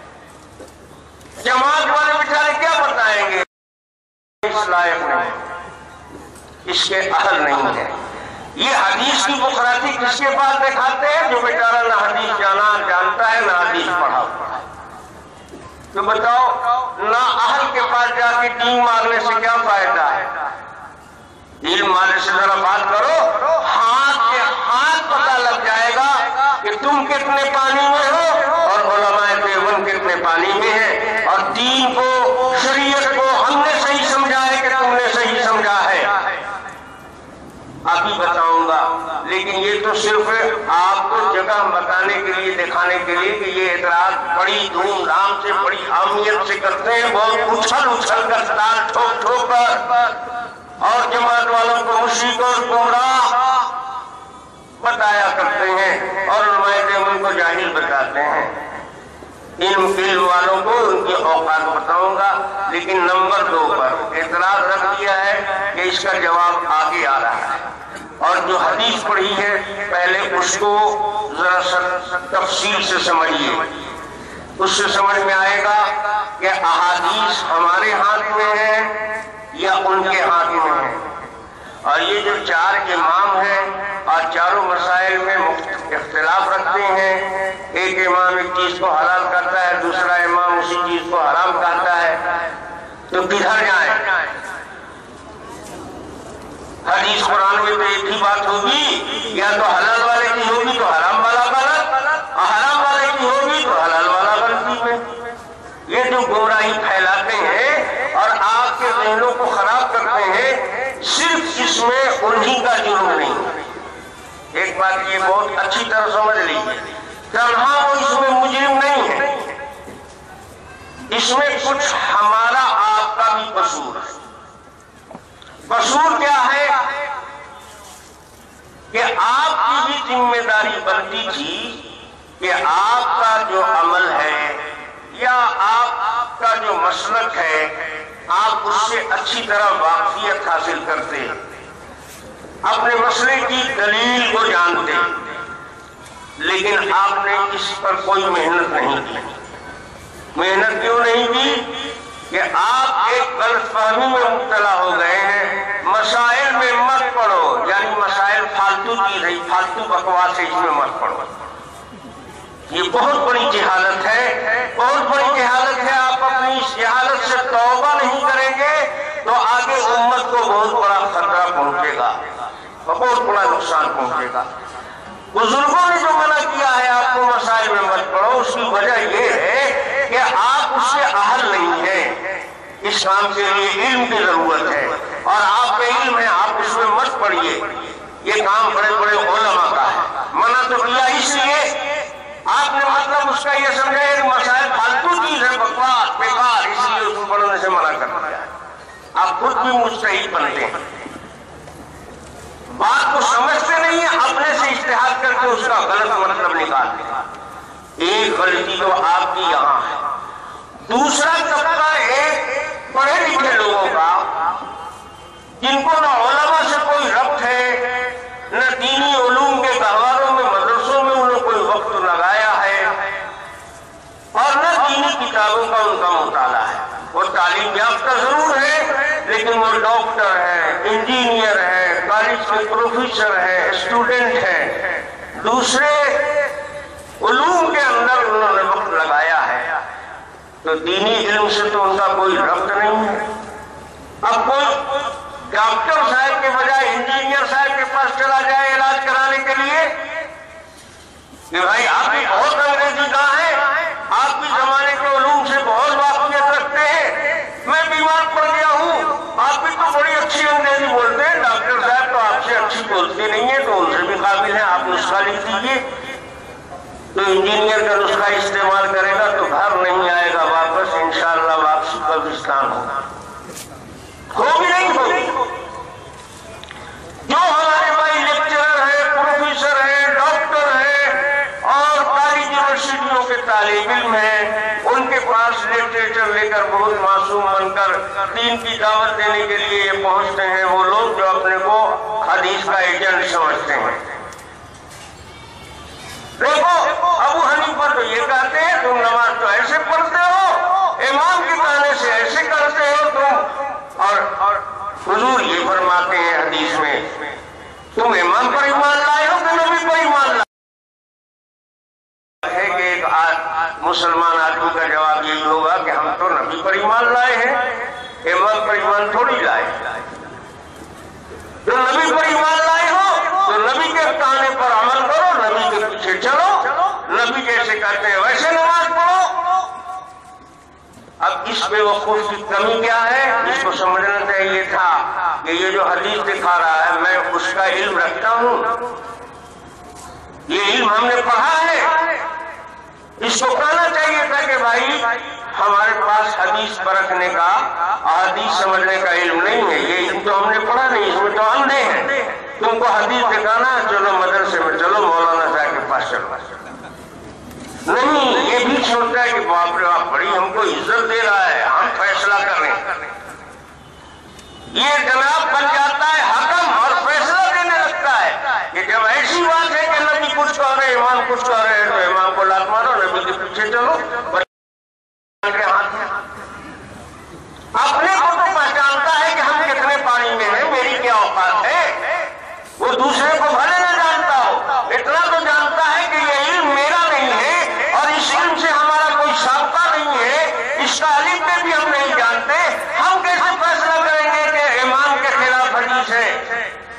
جماعت والے بیچارے کیا بتائیں گے؟ اس لائق نہیں، اس کے اہل نہیں ہے۔ یہ حدیث کی بخراتی کس کے پاس دکھاتے ہیں؟ جو بیچارہ نہ حدیث جانا جانتا ہے نہ حدیث پڑھا پڑھا۔ تو بتاؤ نہ اہل کے پاس جا کے ٹیم مارنے سے کیا فائدہ ہے؟ علم والے سے ذرا بات کرو، ہاتھ کے ہاتھ پتہ لگ جائے گا کہ تم کتنے پانی میں ہو اور علماء دیوبند کتنے پانی میں ہے، اور دین کو شریعت کو ہم نے صحیح سمجھا ہے کہ تم نے صحیح سمجھا ہے، ابھی بتاؤں گا۔ لیکن یہ تو صرف آپ کو جگہ بتانے کے لیے، دکھانے کے لیے کہ یہ اعتراض بڑی دھوم دھام سے، بڑی اہمیت سے کرتے ہیں، بہت اچھل اچھل کر تال ٹھوک ٹھوک کر، اور جماعت والوں کو مشرک اور گمراہ بتایا کرتے ہیں اور علماء دیوبند کو جاہل بتاتے ہیں۔ علم علم والوں کو ان کی اوقات بتاؤں گا، لیکن نمبر دو پر اعتراض رکھ دیا ہے کہ اس کا جواب آگے آ رہا ہے، اور جو حدیث پڑھی ہے پہلے اس کو ذرا سا تفصیل سے سمجھیے، اس سے سمجھ میں آئے گا کہ احادیث ہمارے ہاتھ میں ہے یا ان کے ہاتھ میں ہے۔ اور یہ جو چار امام ہیں اور چاروں مسائل میں اختلاف رکھتے ہیں، ایک امام ایک چیز کو حلال کرتا ہے، دوسرا امام اسی چیز کو حرام کرتا ہے، تو کدھر جائیں؟ حدیث قرآن میں تو ایک ہی بات ہوگی، یا تو حلال والے کی ہوگی تو حرام والا غلط، اور حرام والے کی ہوگی تو حلال والا غلطی میں۔ یہ جو گمراہی پھیلاتے ہیں اور آپ کے ذہنوں کو خراب کرتے ہیں، صرف اس میں انہی کا جرم نہیں۔ ایک بات یہ بہت اچھی طرح سمجھ لیجیے، تنہا وہ اس میں مجرم نہیں ہے، اس میں کچھ ہمارا آپ کا بھی قصور ہے۔ قصور کیا ہے کہ آپ کی بھی ذمہ داری بنتی تھی کہ آپ کا جو عمل ہے یا آپ کا جو مسلک ہے آپ اس سے اچھی طرح واقفیت حاصل کرتے، اپنے مسئلے کی دلیل کو جانتے، لیکن آپ نے اس پر کوئی محنت نہیں کی۔ محنت کیوں نہیں کی؟ کہ آپ ایک غلط فہمی میں مبتلا ہو گئے ہیں، مسائل میں مت پڑھو، یعنی مسائل فالتو چیز ہے، فالتو بکواس ہے، اس میں مت پڑھو۔ یہ بہت بڑی جہالت ہے، بہت بڑی جہالت ہے۔ آپ اپنی اس جہالت سے توبہ نہیں کریں گے تو آگے امت کو بہت بڑا خطرہ پہنچے گا، بہت بڑا نقصان پہنچے گا۔ بزرگوں نے جو منع کیا ہے آپ کو مسائل میں مت پڑھو، اس کی وجہ یہ ہے کہ آپ اس سے اہل نہیں ہیں۔ اس کام کے لیے علم کی ضرورت ہے، اور آپ کا علم ہے، آپ اس میں مت پڑھیے، یہ کام بڑے بڑے علماء کا ہے۔ منع تو کیا اس لیے آپ نے مطلب اس کا یہ سمجھا ہے کہ مسائل فالتو چیز ہے، بکواس بیکار، اس لیے اس کو پڑھنے سے منع کر دیا۔ آپ خود بھی مجتہد بنتے ہیں، بات کو سمجھتے نہیں ہیں، اپنے سے اجتہاد کر کے اس کا غلط مطلب نکالتے ہیں۔ ایک غلطی تو آپ کی یہاں ہے۔ دوسرا طبقہ ایک پڑھے لکھے لوگوں کا جن کو نہ علماء سے کوئی ربط ہے، نہ دینی علوم کے گہواروں میں مدرسوں میں انہوں نے کوئی وقت لگایا ہے، اور نہ دینی کتابوں کا ان کا مطالعہ ہے۔ وہ تعلیم یافتہ ضرور ہے، لیکن وہ ڈاکٹر ہے، انجینئر ہے، کالج کے پروفیسر ہے، اسٹوڈنٹ ہے، دوسرے علوم کے اندر انہوں نے وقت لگایا ہے، تو دینی علم سے تو ان کا کوئی ربط نہیں ہے۔ اب کوئی ڈاکٹر صاحب کے بجائے انجینئر صاحب کے پاس چلا جائے علاج کرانے کے لیے کہ بھائی آپ بھی بہت انگریزی کہاں ہے، آپ بھی زمانے کے علوم سے بہت واقفیت رکھتے ہیں، میں بیمار پڑ گیا ہوں، آپ بھی تو بڑی اچھی انگریزی بولتے ہیں، ڈاکٹر صاحب تو آپ سے اچھی بولتے نہیں ہیں، تو ان سے بھی قابل ہیں، آپ نسخہ لکھ دیجیے۔ تو انجینئر کا نسخہ استعمال کرے گا تو گھر نہیں آئے گا واپس، انشاءاللہ واپسی پاکستان ہوگا، ہوگی نہیں ہوگی۔ جو ہمارے بھائی لیکچرر ہے، پروفیسر ہے، ڈاکٹر ہے اور کالج یونیورسٹیوں کے طالب علم ہیں، ان کے پاس لٹریچر لے کر بہت معصوم بن کر دین کی دعوت دینے کے لیے یہ پہنچتے ہیں وہ لوگ جو اپنے کو حدیث کا ایجنٹ سمجھتے ہیں۔ دیکھو ابو حنیفہ تو یہ کہتے ہیں تم نماز تو ایسے پڑھتے ہو، امام کے کہنے سے ایسے کرتے ہو تم، اور حضور یہ فرماتے ہیں حدیث میں تم امام پر ایمان لائے ہو کہ نبی پر ایمان لائے ہے؟ کہ ایک مسلمان آدمی کا جواب یہی ہوگا کہ ہم تو نبی پر ایمان لائے ہیں، امام پر ایمان تھوڑی لائے۔ جو نبی پر ایمان لائے ہو تو نبی کے کہنے پر عمل کرو، نبی کے پیچھے چلو، نبی جیسے کرتے ہیں ویسے نماز پڑھو۔ اب اس بے وقوف کی کمی کیا ہے؟ اس کو سمجھنا چاہیے تھا کہ یہ جو حدیث دکھا رہا ہے میں اس کا علم رکھتا ہوں، یہ علم ہم نے پڑھا ہے۔ اس کو کہنا چاہیے تھا کہ بھائی ہمارے پاس حدیث پرکھنے کا، احادیث سمجھنے کا علم نہیں ہے، یہ علم تو ہم نے پڑھا نہیں، اس میں تو اندھے ہیں، تم کو حدیث دکھانا ہے چلو مدرسے میں چلو، مولانا صاحب کے پاس چلو۔ نہیں، یہ بھی سوچتا ہے کہ باپ رے باپ بڑی ہم کو عزت دے رہا ہے، ہم فیصلہ کریں۔ یہ جناب بن جاتا ہے حکم اور فیصلہ دینے لگتا ہے کہ جب ایسی بات ہے کہ نبی کچھ کہہ رہے امام کچھ کہہ رہے ہیں تو امام کو لات مارو، نبی کے پیچھے چلو۔ اپنے کو تو پہچانتا ہے کہ ہم کتنے پانی میں ہیں، میری کیا اوقات ہے، وہ دوسرے کو بھلے نہ جانتا ہو، اتنا تو جانتا ہے کہ یہ علم میرا نہیں ہے اور اس علم سے ہمارا کوئی سابقہ نہیں ہے، اس تعلیم میں بھی ہم نہیں جانتے، ہم کیسے فیصلہ کریں گے کہ امام کے خلاف حدیث ہے؟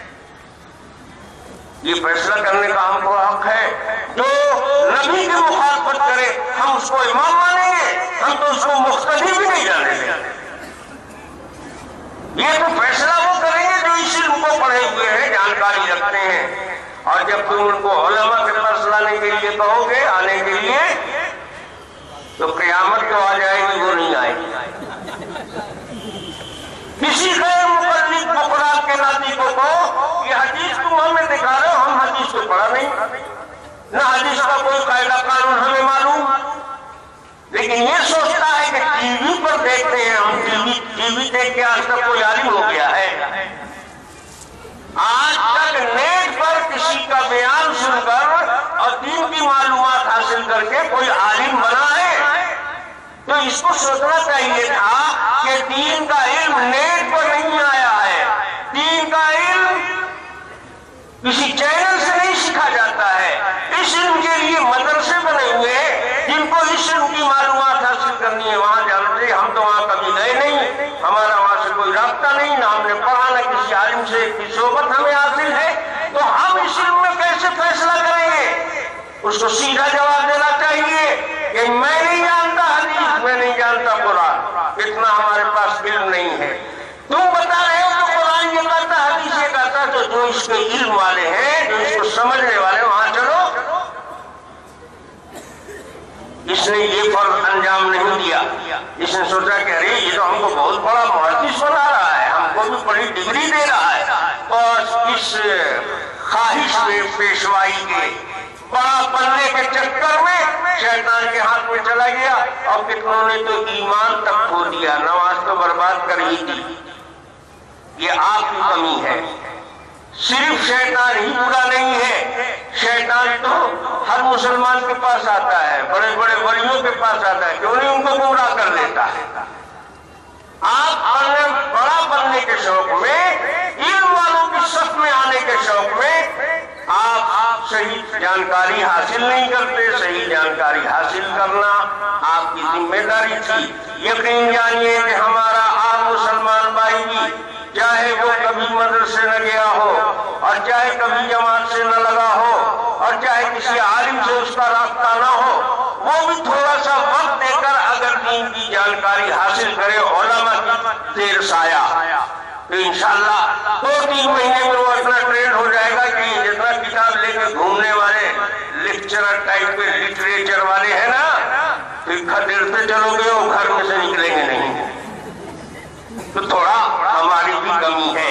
یہ فیصلہ کرنے کا ہم کو حق ہے۔ جو نبی کی مخالفت کرے ہم اس کو امام مانیں گے، ہم تو اس کو مقتدی بھی نہیں جانیں گے۔ یہ تو فیصلہ وہ کریں گے جو اس علم کو پڑھے ہوئے ہیں، جانکاری رکھتے ہیں، اور جب تم ان کو علماء کے پاس لانے کے لیے کہو گے، آنے کے لیے، تو قیامت تو آ جائے گی، وہ نہیں آئے گی۔ کسی غیر مقلد مقرات کے ناطق کو کہو یہ حدیث تم ہمیں دکھا رہے ہو، ہم حدیث کو پڑھا نہیں، نہ حدیث کا کوئی قاعدہ قانون ہمیں معلوم، لیکن یہ سوچتا ہے کہ ٹی وی پر دیکھتے ہیں ہم، ٹی وی ٹی وی دیکھ کے آج تک کوئی عالم ہو گیا ہے؟ آج تک نیٹ پر کسی کا بیان سن کر اور دین کی معلومات حاصل کر کے کوئی عالم بنا ہے؟ تو اس کو سوچنا چاہیے تھا کہ دین کا علم نیٹ پر نہیں آیا ہے، دین کا علم کسی چینل سے نہیں سیکھا جاتا ہے، اس علم کے لیے مدرسے بنے ہوئے جن کو اس علم کی معلومات حاصل کرنی ہے، وہاں جانتے، ہم تو وہاں کبھی گئے نہیں، ہمارا وہاں سے کوئی رابطہ نہیں، نہ ہم نے پڑھا، نہ کسی عالم سے کی صحبت ہمیں حاصل ہے، تو ہم اس علم میں کیسے فیصلہ کریں گے؟ اس کو سیدھا جواب دینا چاہیے کہ میں نہیں جانتا حدیث، میں نہیں جانتا قرآن، اتنا ہمارے پاس اس کے علم والے ہیں، جو اس کو سمجھنے والے، وہاں چلو۔ اس نے یہ فرض انجام نہیں دیا، اس نے سوچا کہ ارے یہ تو ہم کو بہت بڑا محدث بنا رہا ہے، ہم کو بھی بڑی ڈگری دے رہا ہے، اور اس خواہش میں پیشوائی کے بڑا بننے کے چکر میں شیطان کے ہاتھ میں چلا گیا، اور کتنوں نے تو ایمان تک کھو دیا، نماز تو برباد کر ہی دی۔ یہ آپ کی کمی ہے۔ صرف شیطان ہی برا نہیں ہے، شیطان تو ہر مسلمان کے پاس آتا ہے، بڑے بڑے ولیوں کے پاس آتا ہے، کیوں نہیں ان کو گمراہ کر لیتا ہے۔ آپ بڑے بڑا بننے کے شوق میں، علم والوں کی صف میں آنے کے شوق میں آپ صحیح جانکاری حاصل نہیں کرتے۔ صحیح جانکاری حاصل کرنا آپ کی ذمہ داری تھی۔ یقین جانیے کہ ہمارا عام مسلمان بھائی بھی، چاہے وہ کبھی مدرسے نہ گیا ہو، اور چاہے کبھی جماعت سے نہ لگا ہو، اور چاہے کسی عالم سے اس کا رابطہ نہ ہو، وہ بھی تھوڑا سا وقت دے کر اگر دین کی جانکاری حاصل کرے، علماء کی دیر سایہ، تو انشاءاللہ دو تین مہینے میں وہ اتنا ٹرینڈ ہو جائے گا کہ جتنا کتاب لے کے گھومنے والے لیکچرر ٹائپ کے لٹریچر والے ہیں نا، پھر دیرتے چلو گے وہ گھر میں سے نکلیں گے نہیں۔ تو تھوڑا ہماری بھی کمی ہے،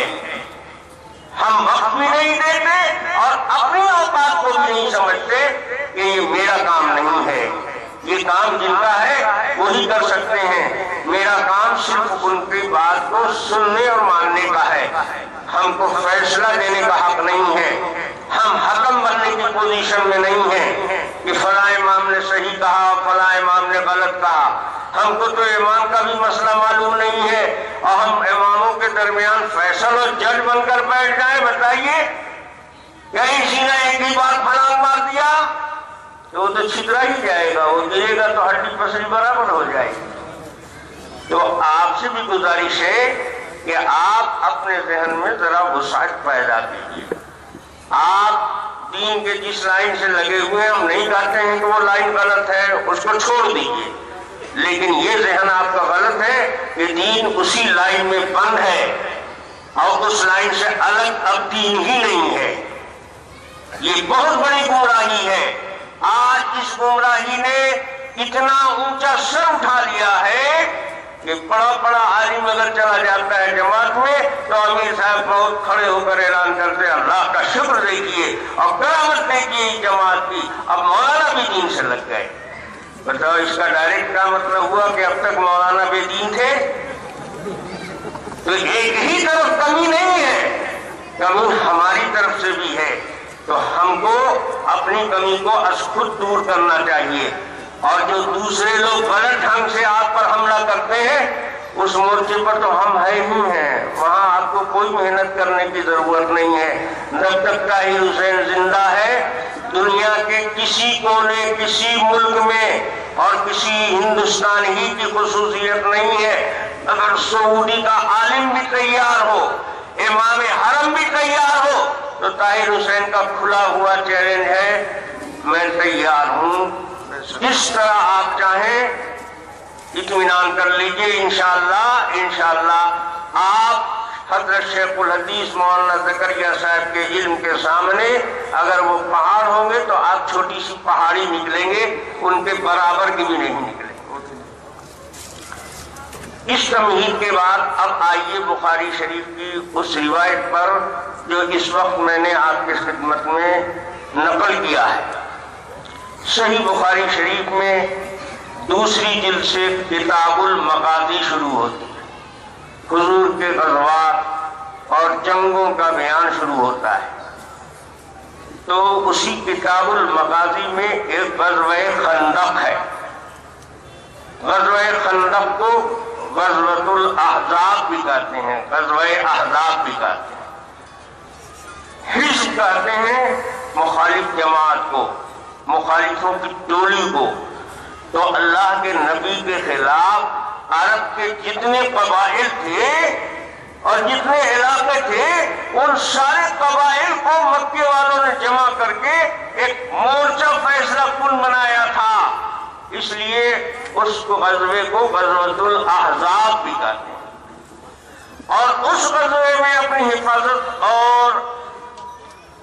ہم وقت بھی نہیں دیتے اور اپنی اوقات کو بھی نہیں سمجھتے کہ یہ میرا کام نہیں ہے، یہ کام جن کا ہے وہی کر سکتے ہیں، میرا کام صرف ان کی بات کو سننے اور ماننے کا ہے، ہم کو فیصلہ دینے کا حق نہیں ہے، ہم حکم بننے کی پوزیشن میں نہیں ہیں کہ فلاں امام نے صحیح کہا فلاں امام نے غلط کہا۔ ہم کو تو امام کا بھی مسئلہ معلوم نہیں ہے، اور ہم اماموں کے درمیان فیصل اور جج بن کر بیٹھ جائیں۔ بتائیے کہیں کسی نے ایک ہی بار پھلانگ مار دیا تو وہ تو چھترا ہی جائے گا، وہ گرے گا تو ہڈی پسلی برابر ہو جائے گی۔ تو آپ سے بھی گزارش ہے کہ آپ اپنے ذہن میں ذرا وسعت پیدا کیجیے۔ آپ دین کے جس لائن سے لگے ہوئے، ہم نہیں کہتے ہیں کہ وہ لائن غلط ہے، اس کو چھوڑ دیجیے، لیکن یہ ذہن آپ کا غلط ہے کہ دین اسی لائن میں بند ہے اور اس لائن سے الگ اب دین ہی نہیں ہے۔ یہ بہت بڑی گمراہی ہے۔ آج اس گمراہی نے اتنا اونچا سر اٹھا لیا ہے کہ بڑا بڑا عالم اگر چلا جاتا ہے جماعت میں تو امیر صاحب بہت کھڑے ہو کر اعلان کرتے ہیں اللہ کا شکر دیکھیے اور کرامت دیکھیے اس جماعت کی، اب مولانا بھی دین سے لگ گئے۔ بتاؤ اس کا ڈائریکٹ کا مطلب ہوا کہ اب تک مولانا بے دین تھے؟ تو ایک ہی طرف کمی نہیں ہے، کمی ہماری طرف سے بھی ہے، تو ہم کو اپنی کمی کو از خود دور کرنا چاہیے، اور جو دوسرے لوگ غلط ڈھنگ سے آپ پر حملہ کرتے ہیں اس مورچے پر تو ہم ہے ہی ہیں، وہاں آپ کو کوئی محنت کرنے کی ضرورت نہیں ہے۔ جب تک طاہر حسین زندہ ہے دنیا کے کسی کونے کسی ملک میں اور کسی ہندوستان ہی کی خصوصیت نہیں ہے، اگر سعودی کا عالم بھی تیار ہو، امام حرم بھی تیار ہو، تو طاہر حسین کا کھلا ہوا چیلنج ہے میں تیار ہوں، جس طرح آپ چاہیں اطمینان کر لیجئے۔ انشاءاللہ انشاءاللہ آپ حضرت شیخ الحدیث مولانا زکریا صاحب کے علم کے سامنے اگر وہ پہاڑ ہوں گے تو آپ چھوٹی سی پہاڑی نکلیں گے، ان کے برابر کی بھی نہیں نکلیں گے۔ اس تمہید کے بعد اب آئیے بخاری شریف کی اس روایت پر جو اس وقت میں نے آپ کی خدمت میں نقل کیا ہے۔ صحیح بخاری شریف میں دوسری جلد سے کتاب المغازی شروع ہوتی ہے، حضور کے غزوات اور جنگوں کا بیان شروع ہوتا ہے۔ تو اسی کتاب المغازی میں ایک غزوہ خندق ہے، غزوہ خندق کو غزوۃ الاحزاب بھی کہتے ہیں، غزوہ احزاب بھی کہتے ہیں، حزب کہتے ہیں مخالف جماعت کو، مخالفوں کی ٹولی کو۔ تو اللہ کے نبی کے خلاف عرب کے جتنے قبائل تھے اور جتنے علاقے تھے ان سارے قبائل کو مکے والوں نے جمع کر کے ایک مورچہ فیصلہ کن بنایا تھا، اس لیے اس غزوے کو غزوۃ الاحزاب بھی کہتے ہیں۔ اور اس غزوے میں اپنی حفاظت اور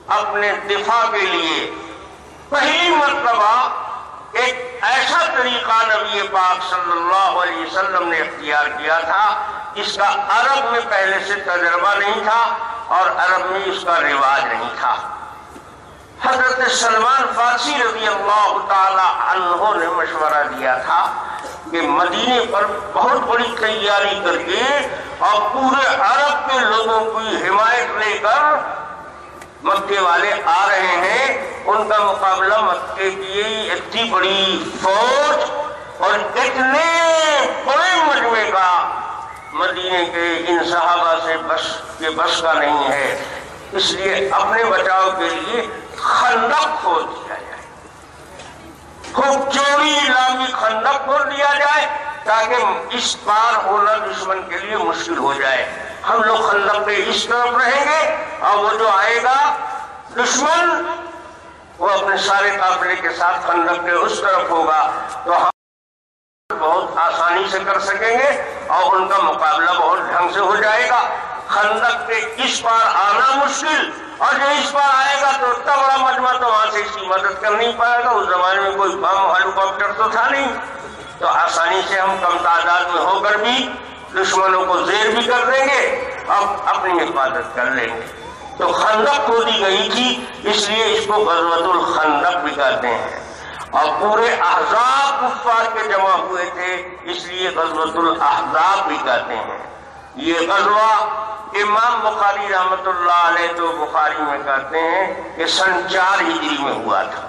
اپنے دفاع کے لیے پہلی مرتبہ ایک ایسا طریقہ نبی پاک صلی اللہ علیہ وسلم نے اختیار کیا تھا جس کا عرب میں پہلے سے تجربہ نہیں تھا اور عرب میں اس کا رواج نہیں تھا۔ حضرت سلمان فارسی رضی اللہ تعالی عنہ نے مشورہ دیا تھا کہ مدینے پر بہت بڑی تیاری کر کے اور پورے عرب کے لوگوں کی حمایت لے کر مکے والے آ رہے ہیں، ان کا مقابلہ مکے کی اتنی بڑی فوج اور اتنے بڑے مجمع کا مدینے کے ان صحابہ سے بس کے بس کا نہیں ہے، اس لیے اپنے بچاؤ کے لیے خندق کھود دیا جائے، خوب چوڑی لمبی خندق کھود دیا جائے تاکہ اس پار ہونا دشمن کے لیے مشکل ہو جائے۔ ہم لوگ خندق پہ اس طرف رہیں گے اور وہ جو آئے گا دشمن وہ اپنے سارے قافلے کے ساتھ خندق کے اس طرف ہوگا تو ہم بہت آسانی سے کر سکیں گے اور ان کا مقابلہ بہت ڈھنگ سے ہو جائے گا۔ خندق کے اس پار آنا مشکل اور جو اس پار آئے گا تو اتنا بڑا مجمع تو وہاں سے اس کی مدد کر نہیں پائے گا، اس زمانے میں کوئی بم ہیلی کاپٹر تو تھا نہیں، تو آسانی سے ہم کم تعداد میں ہو کر بھی دشمنوں کو زیر بھی کر دیں گے اور اپنی حفاظت کر لیں گے۔ تو خندق کھودی گئی تھی، اس لیے اس کو غزوۃ الخندق بھی کہتے ہیں، اور پورے احزاب کفار کے جمع ہوئے تھے اس لیے غزوۃ الاحزاب بھی کہتے ہیں۔ یہ غزوہ امام بخاری رحمۃ اللہ علیہ تو بخاری میں کہتے ہیں کہ سن چار ہجری میں ہوا تھا۔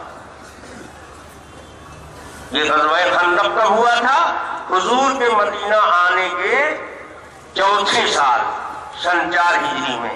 یہ غزوہ خندق کب ہوا تھا؟ حضور کے مدینہ آنے کے چوتھے سال سن چار ہجری میں،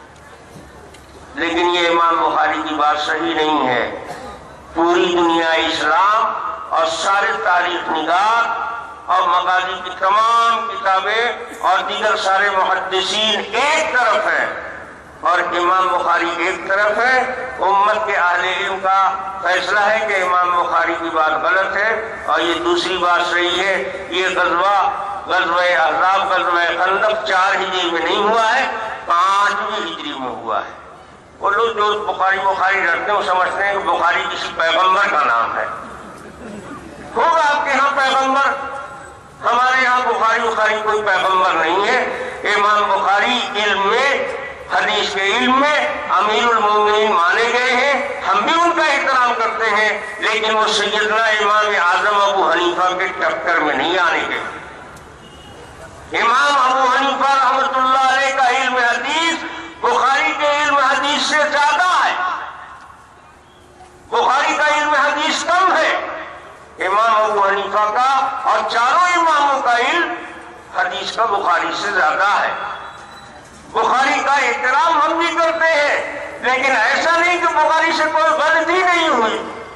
لیکن یہ امام بخاری کی بات صحیح نہیں ہے۔ پوری دنیا اسلام اور سارے تاریخ نگار اور مغازی کی تمام کتابیں اور دیگر سارے محدثین ایک طرف ہیں اور امام بخاری ایک طرف ہے۔ امت کے اہل علم کا فیصلہ ہے کہ امام بخاری کی بات غلط ہے اور یہ دوسری بات صحیح ہے۔ یہ غزوہ غزوہ احزاب غزوہ خندق چار ہجری میں نہیں ہوا ہے، پانچویں ہجری میں ہوا ہے۔ وہ لوگ جو بخاری بخاری رکھتے ہیں وہ سمجھتے ہیں کہ بخاری کسی پیغمبر کا نام ہے۔ ہوگا آپ کے ہاں پیغمبر، ہمارے یہاں بخاری بخاری کوئی پیغمبر نہیں ہے۔ امام بخاری علم میں حدیث کے علم میں امیر المومنین مانے گئے ہیں، ہم بھی ان کا احترام کرتے ہیں، لیکن وہ سیدنا امام اعظم ابو حنیفہ کے ٹکر میں نہیں آنے گئے۔ امام ابو حنیفہ رحمۃ اللہ علیہ کا علم حدیث بخاری کے علم حدیث سے زیادہ ہے، بخاری کا علم حدیث کم ہے، امام ابو حنیفہ کا اور چاروں اماموں کا علم حدیث کا بخاری سے زیادہ ہے۔ بخاری کا احترام ہم بھی کرتے ہیں، لیکن ایسا نہیں کہ بخاری سے کوئی غلطی نہیں ہوئی۔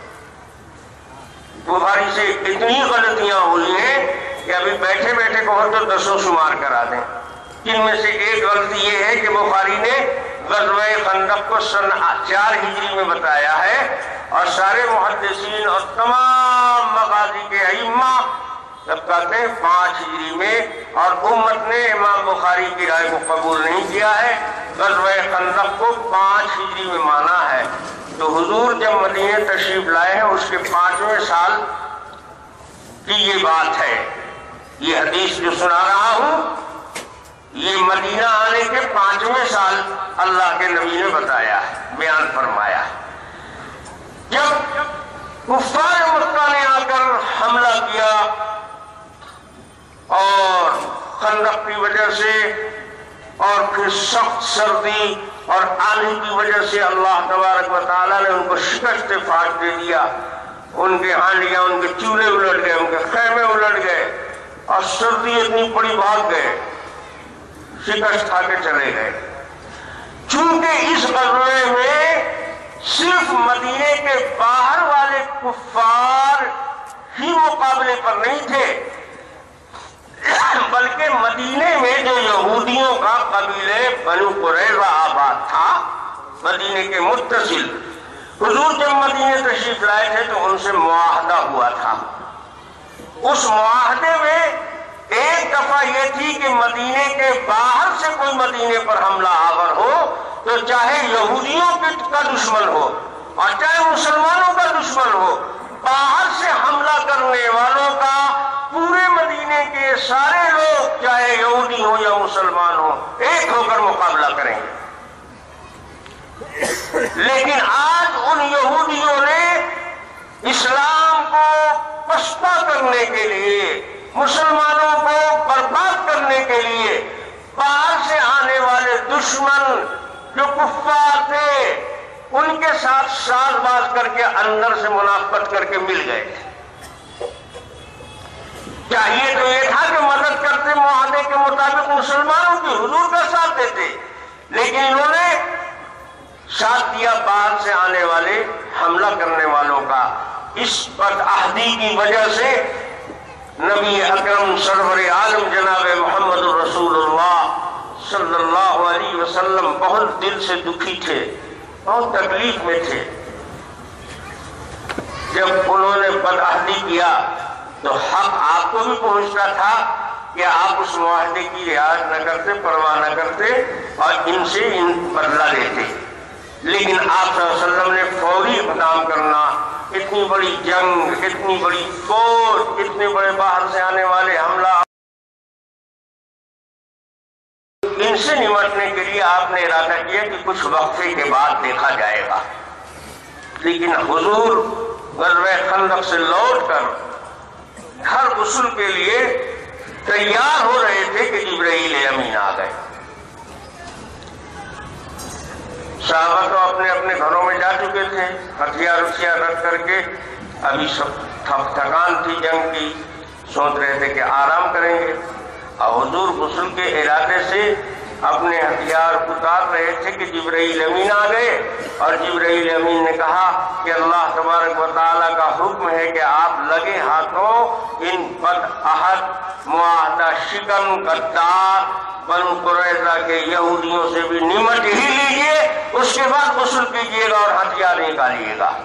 بخاری سے اتنی غلطیاں ہوئی ہیں کہ ابھی بیٹھے بیٹھے کہو تو دسوں شمار کرا دیں۔ جن میں سے ایک غلطی یہ ہے کہ بخاری نے غزوہ خندق کو سن چار ہجری میں بتایا ہے اور سارے محدثین اور تمام مغازی کے ائمہ جب کہتے ہیں پانچ ہجری میں، اور امت نے امام بخاری کی رائے کو قبول نہیں کیا ہے، غزوہ خندق کو پانچ ہجری میں مانا ہے۔ تو حضور جب مدینہ تشریف لائے ہیں اس کے پانچویں سال کی یہ بات ہے۔ یہ حدیث جو سنا رہا ہوں یہ مدینہ آنے کے پانچویں سال اللہ کے نبی نے بتایا ہے، بیان فرمایا ہے۔ جب کفار مکہ نے آ کر حملہ کیا اور خندق کی وجہ سے اور پھر سخت سردی اور آندھی کی وجہ سے اللہ تبارک و تعالیٰ نے ان کو شکست فاش دے دیا، ان کے ہانڈیاں ان کے چولہے الٹ گئے، ان کے خیمے الٹ گئے اور سردی اتنی بڑی بھاگ گئے، شکست کھا کے چلے گئے۔ چونکہ اس غزوے میں صرف مدینے کے باہر والے کفار ہی مقابلے پر نہیں تھے، بلکہ مدینے میں جو یہودیوں کا قبیلے بنو قریظہ آباد تھا، مدینے کے متصل، حضور جب مدینے تشریف لائے تھے تو ان سے معاہدہ ہوا تھا۔ اس معاہدے میں ایک دفعہ یہ تھی کہ مدینے کے باہر سے کوئی مدینے پر حملہ آور ہو تو چاہے یہودیوں کا دشمن ہو اور چاہے مسلمانوں کا دشمن ہو، باہر سے حملہ کرنے والوں کا پورے مدینے کے سارے لوگ چاہے یہودی ہو یا مسلمان ہو ایک ہو کر مقابلہ کریں گے۔ لیکن آج ان یہودیوں نے اسلام کو پستہ کرنے کے لیے، مسلمانوں کو برباد کرنے کے لیے باہر سے آنے والے دشمن جو کفار تھے ان کے ساتھ ساز باز کر کے اندر سے منافقت کر کے مل گئے تھے۔ چاہیے تو یہ تھا کہ مدد کرتے، معاہدے کے مطابق مسلمانوں کی، حضور کا ساتھ دیتے، لیکن انہوں نے ساتھ دیا باہر سے آنے والے حملہ کرنے والوں کا۔ اس بدعہدی کی وجہ سے نبی اکرم سرور عالم جناب محمد الرسول اللہ صلی اللہ علیہ وسلم بہت دل سے دکھی تھے، بہت تکلیف میں تھے۔ جب انہوں نے بدعہدی کیا تو حق آپ کو بھی پہنچتا تھا کہ آپ اس معاہدے کی رعایت نہ کرتے، پرواہ نہ کرتے اور ان سے ان بدلہ لیتے، لیکن آپ صلی اللہ علیہ وسلم نے فوری اقدام کرنا، اتنی بڑی جنگ، اتنی بڑی فوج، اتنے بڑے باہر سے آنے والے حملہ، ان سے نمٹنے کے لیے آپ نے ارادہ کیا کہ کچھ وقفے کے بعد دیکھا جائے گا۔ لیکن حضور غزوہ خندق سے لوٹ کر ہر غسل کے لیے تیار ہو رہے تھے کہ جبرائیل امین آ گئے۔ صحابہ تو اپنے اپنے گھروں میں جا چکے تھے، ہتھیار ہتھیار رکھ کر کے، ابھی سب تھکان تھی جنگ کی، سوچ رہے تھے کہ آرام کریں گے، اور حضور غسل کے ارادے سے اپنے ہتھیار اتار رہے تھے کہ جبرائیل امین آ گئے، اور جبرائیل امین نے کہا کہ اللہ تبارک و تعالیٰ کا حکم ہے کہ آپ لگے ہاتھوں ان بدعہد، معاہدہ شکن، غدار بنو قریظہ کے یہودیوں سے بھی نمٹ ہی لیجئے، اس کے بعد غسل کیجئے گا اور ہتھیار نکالیے گا۔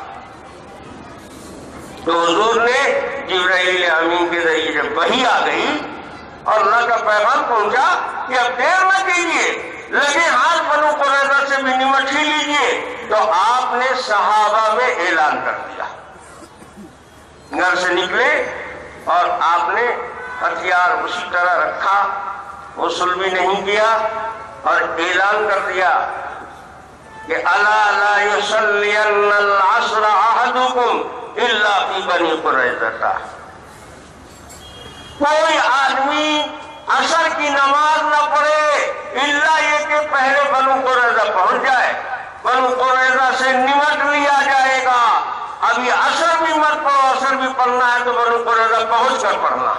تو حضور نے جبرائیل امین کے ذریعے جب وحی آ گئی اور اللہ کا پیغام پہنچا کہ اب دیر نہ کیجیے، لگے ہاتھ بنو قریظہ سے بھی نمٹ ہی لیجیے، تو آپ نے صحابہ میں اعلان کر دیا، گھر سے نکلے اور آپ نے ہتھیار اسی طرح رکھا، غسل بھی نہیں کیا، اور اعلان کر دیا کہ الا لا یصلین العصر احدکم الا فی بنی قریظہ، کوئی آدمی عصر کی نماز نہ پڑھے الا یہ کہ پہلے بنو قریظہ پہنچ جائے، بنو قریظہ سے نمٹ لیا جائے گا۔ ابھی عصر بھی مت پڑھو، عصر بھی پڑھنا ہے تو بنو قریظہ پہنچ کر پڑھنا۔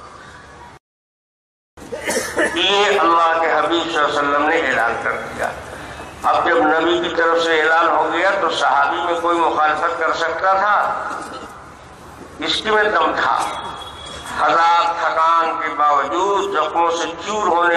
یہ اللہ کے حبیب صلی اللہ علیہ وسلم نے اعلان کر دیا۔ اب جب نبی کی طرف سے اعلان ہو گیا تو صحابی میں کوئی مخالفت کر سکتا تھا؟ اس کی میں دم تھا، ہزار تھکان کے باوجود، زخموں سے چور ہونے،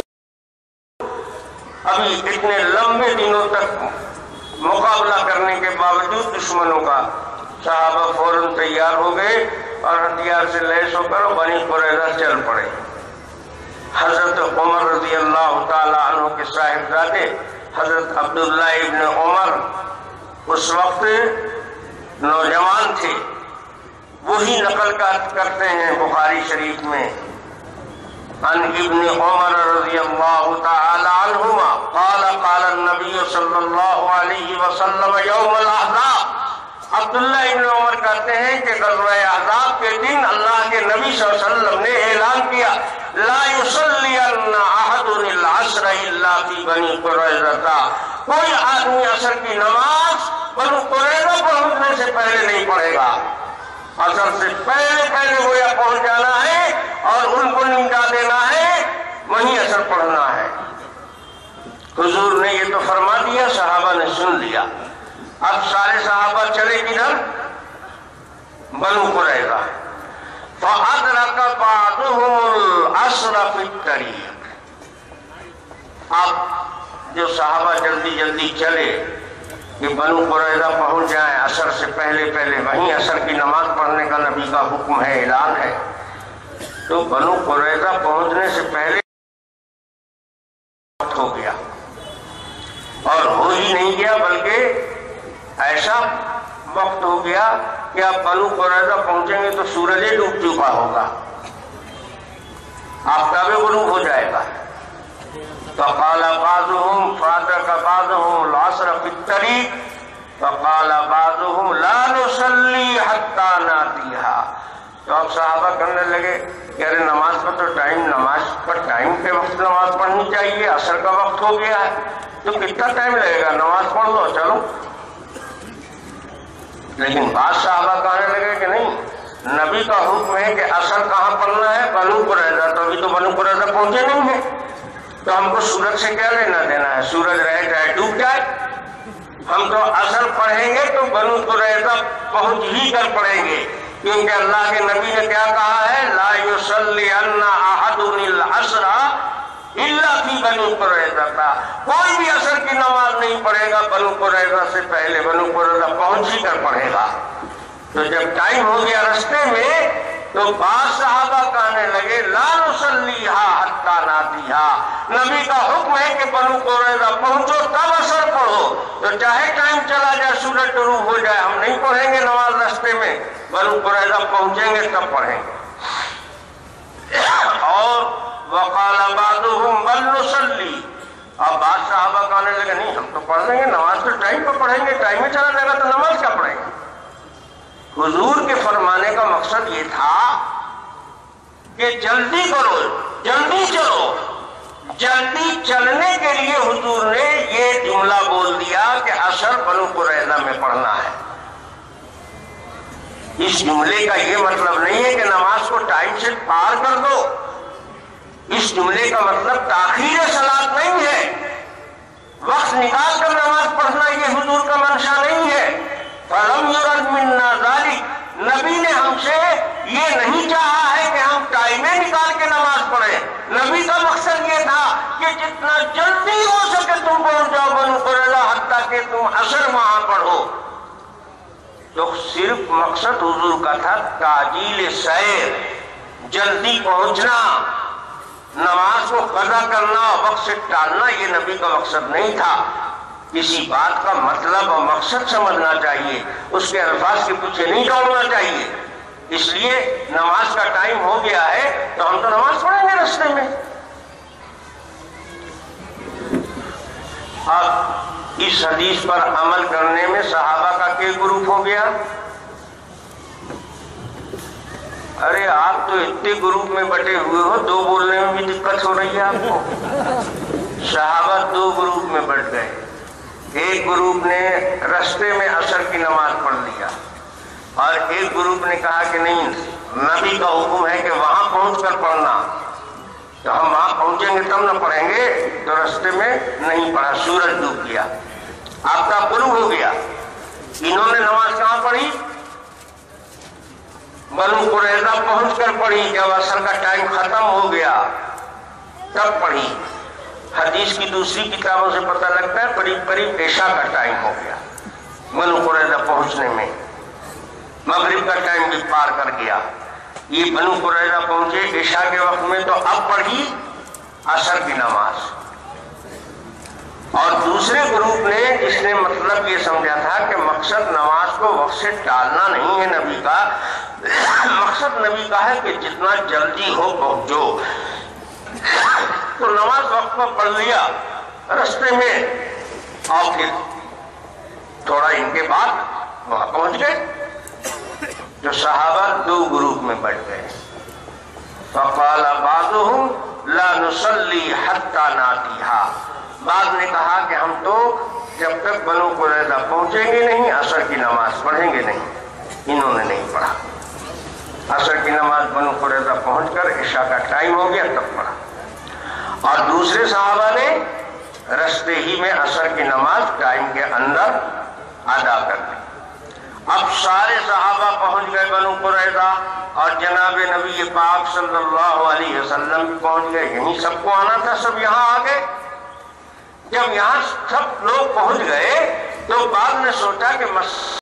ابھی اتنے لمبے دنوں تک مقابلہ کرنے کے باوجود دشمنوں کا، صحابہ فوراً تیار ہو گئے اور ہتھیار سے لیس ہو کر بنی قریظہ چل پڑے۔ حضرت عمر رضی اللہ تعالی عنہ کے صاحبزادے حضرت عبداللہ ابن عمر اس وقت نوجوان تھے، وہی نقل کرتے ہیں بخاری شریف میں، عن ابن عمر رضی اللہ تعالی عنہما قال قال النبی صلی اللہ علیہ وسلم یوم الاحزاب، عبداللہ ابن عمر کہتے ہیں کہ غزوہ احزاب کے دن اللہ کے نبی صلی اللہ علیہ وسلم نے اعلان کیا لا یصلین احد العصر الا فی بنی قریظہ، کوئی آدمی عصر کی نماز بنو قریظہ پہنچنے سے پہلے نہیں پڑھے گا، عصر سے پہلے پہلے وہ یا پہنچ جانا ہے اور ان کو نمٹا دینا ہے، وہیں عصر پڑھنا ہے۔ حضور نے یہ تو فرما دیا، صحابہ نے سن لیا۔ اب سارے صحابہ چلے کدھر؟ بنو قریظہ۔ فَأَدْرَكَ بَعْضُهُمُ الْعَصْرَ فِي الطَّرِيقِ، اب جو صحابہ جلدی جلدی چلے کہ بنو قریظہ پہنچ جائیں عصر سے پہلے پہلے، وہیں عصر کی نماز پڑھنے کا نبی کا حکم ہے، اعلان ہے، تو بنو قریظہ پہنچنے سے پہلے وقت ہو گیا۔ اور ہو ہی نہیں گیا، بلکہ ایسا وقت ہو گیا کہ اب بنو قریظہ پہنچیں گے تو سورج ہی ڈوب چکا ہوگا، آفتاب غروب ہو جائے گا۔ فقال بعضهم فادرك بعضهم العصر في الطريق فقال بعضهم لا نصلي حتى ناتيها۔ تو اب صحابہ کرنے لگے کہ ارے نماز پر تو ٹائم نماز پر ٹائم کے وقت نماز پڑھنی چاہیے، عصر کا وقت ہو گیا ہے تو کتنا ٹائم لگے گا، نماز پڑھ لو چلو۔ لیکن بعض صحابہ کہنے لگے کہ نہیں، نبی کا حکم ہے کہ عصر کہاں پڑھنا ہے، بنو قریظہ، تو ابھی تو بنو قریظہ پہنچے نہیں ہیں، تو ہم کو سورج سے کیا لینا دینا ہے، سورج رہے چاہے ڈوب جائے، ہم تو عصر پڑھیں گے تو بنو قریظہ پہنچ ہی کر پڑھیں گے، کیونکہ اللہ کے نبی نے کیا کہا ہے، لا یصلیَنَّ أَحَدٌ الْعَصْرَ إِلَّا فِي بنو قریظہ، کوئی بھی عصر کی نماز نہیں پڑھے گا بنو قریظہ سے پہلے، بنو قریظہ پہنچ ہی کر پڑھے گا۔ تو جب ٹائم ہو گیا رستے میں تو بعض صحابہ کہنے لگے لا نصلیھا حتی ناتیھا، نبی کا حکم ہے کہ بنو قریظہ پہنچو تب عصر پڑھو، تو چاہے ٹائم چلا جائے، سورج غروب ہو جائے، ہم نہیں پڑھیں گے نماز رستے میں، بنو قریظہ پہنچیں گے تب پڑھیں گے۔ اور وقال بعضهم بل نصلی، اب بعض صحابہ کہنے لگے نہیں ہم تو پڑھ لیں گے، نماز تو ٹائم پر پڑھیں گے، ٹائم میں چلا جائے گا تو نماز کیا پڑھیں گے۔ حضور کے فرمانے کا مقصد یہ تھا کہ جلدی کرو، جلدی چلو، جلدی چلنے کے لیے حضور نے یہ جملہ بول دیا کہ عصر بنو قریظہ میں پڑھنا ہے۔ اس جملے کا یہ مطلب نہیں ہے کہ نماز کو ٹائم سے پار کر دو، اس جملے کا مطلب تاخیر صلاۃ نہیں ہے، وقت نکال کر نماز پڑھنا یہ حضور کا منشا نہیں ہے۔ فَلَمْ يُرَدْ مِنَّا ذَلِكَ، نبی نے ہم سے یہ نہیں چاہا ہے کہ ہم ٹائمیں نکال کے نماز پڑھیں، نبی کا مقصد یہ تھا کہ جتنا جلدی ہو سکے تم پہنچ جاؤ بنو قریظہ حتیٰ کہ تم عصر وہاں پڑھو۔ تو صرف مقصد حضور کا تھا تعجیل سیر، جلدی پہنچنا، نماز کو قضا کرنا، وقت سے ٹالنا یہ نبی کا مقصد نہیں تھا۔ کسی بات کا مطلب اور مقصد سمجھنا چاہیے، اس کے الفاظ کے پیچھے نہیں دوڑنا چاہیے۔ اس لیے نماز کا ٹائم ہو گیا ہے تو ہم تو نماز پڑھیں گے راستے میں۔ اب اس حدیث پر عمل کرنے میں صحابہ کا کئی گروپ ہو گیا؟ ارے آپ تو اتنے گروپ میں بٹے ہوئے ہو، دو بولنے میں بھی دقت ہو رہی ہے آپ کو۔ صحابہ دو گروپ میں بٹ گئے، ایک گروپ نے رستے میں عصر کی نماز پڑھ لیا اور ایک گروپ نے کہا کہ نہیں، نبی کا حکم ہے کہ وہاں پہنچ کر پڑھنا، تو ہم وہاں پہنچیں گے تب نہ پڑھیں گے، تو رستے میں نہیں پڑھا، سورج ڈوب گیا، آفتاب غروب ہو گیا۔ انہوں نے نماز کہاں پڑھی؟ بنو قریظہ پہنچ کر پڑھی، جب عصر کا ٹائم ختم ہو گیا تب پڑھی۔ حدیث کی دوسری کتابوں سے پتہ لگتا ہے قریب قریب عشاء کا ٹائم ہو گیا بنو قریظہ پہنچنے میں، مغرب کا ٹائم بھی پار کر گیا۔ یہ بنو قریظہ پہنچے عشاء کے وقت میں، تو اب پڑھی عصر کی نماز۔ اور دوسرے گروپ نے جس نے مطلب یہ سمجھا تھا کہ مقصد نماز کو وقت سے ٹالنا نہیں ہے نبی کا، مقصد نبی کا ہے کہ جتنا جلدی ہو پہنچو، تو نماز وقت پر پڑھ لیا رستے میں، اور پھر تھوڑا ان کے بعد وہاں پہنچ گئے۔ جو صحابہ دو گروپ میں بٹ گئے، فقال بعضهم لا نصلی حتی ناتیھا، بعض نے کہا کہ ہم تو جب تک بنو قریظہ پہنچیں گے نہیں عصر کی نماز پڑھیں گے نہیں۔ انہوں نے نہیں پڑھا، عصر کی نماز بنو قریظہ پہنچ کر عشاء کا ٹائم ہو گیا تب پڑھا۔ اور دوسرے صحابہ نے رستے ہی میں عصر کی نماز ٹائم کے اندر ادا کر دی۔ اب سارے صحابہ پہنچ گئے بنو قریظہ، اور جناب نبی پاک صلی اللہ علیہ وسلم بھی پہنچ گئے، یہیں سب کو آنا تھا، سب یہاں آ گئے۔ جب یہاں سب لوگ پہنچ گئے تو بعد نے سوچا کہ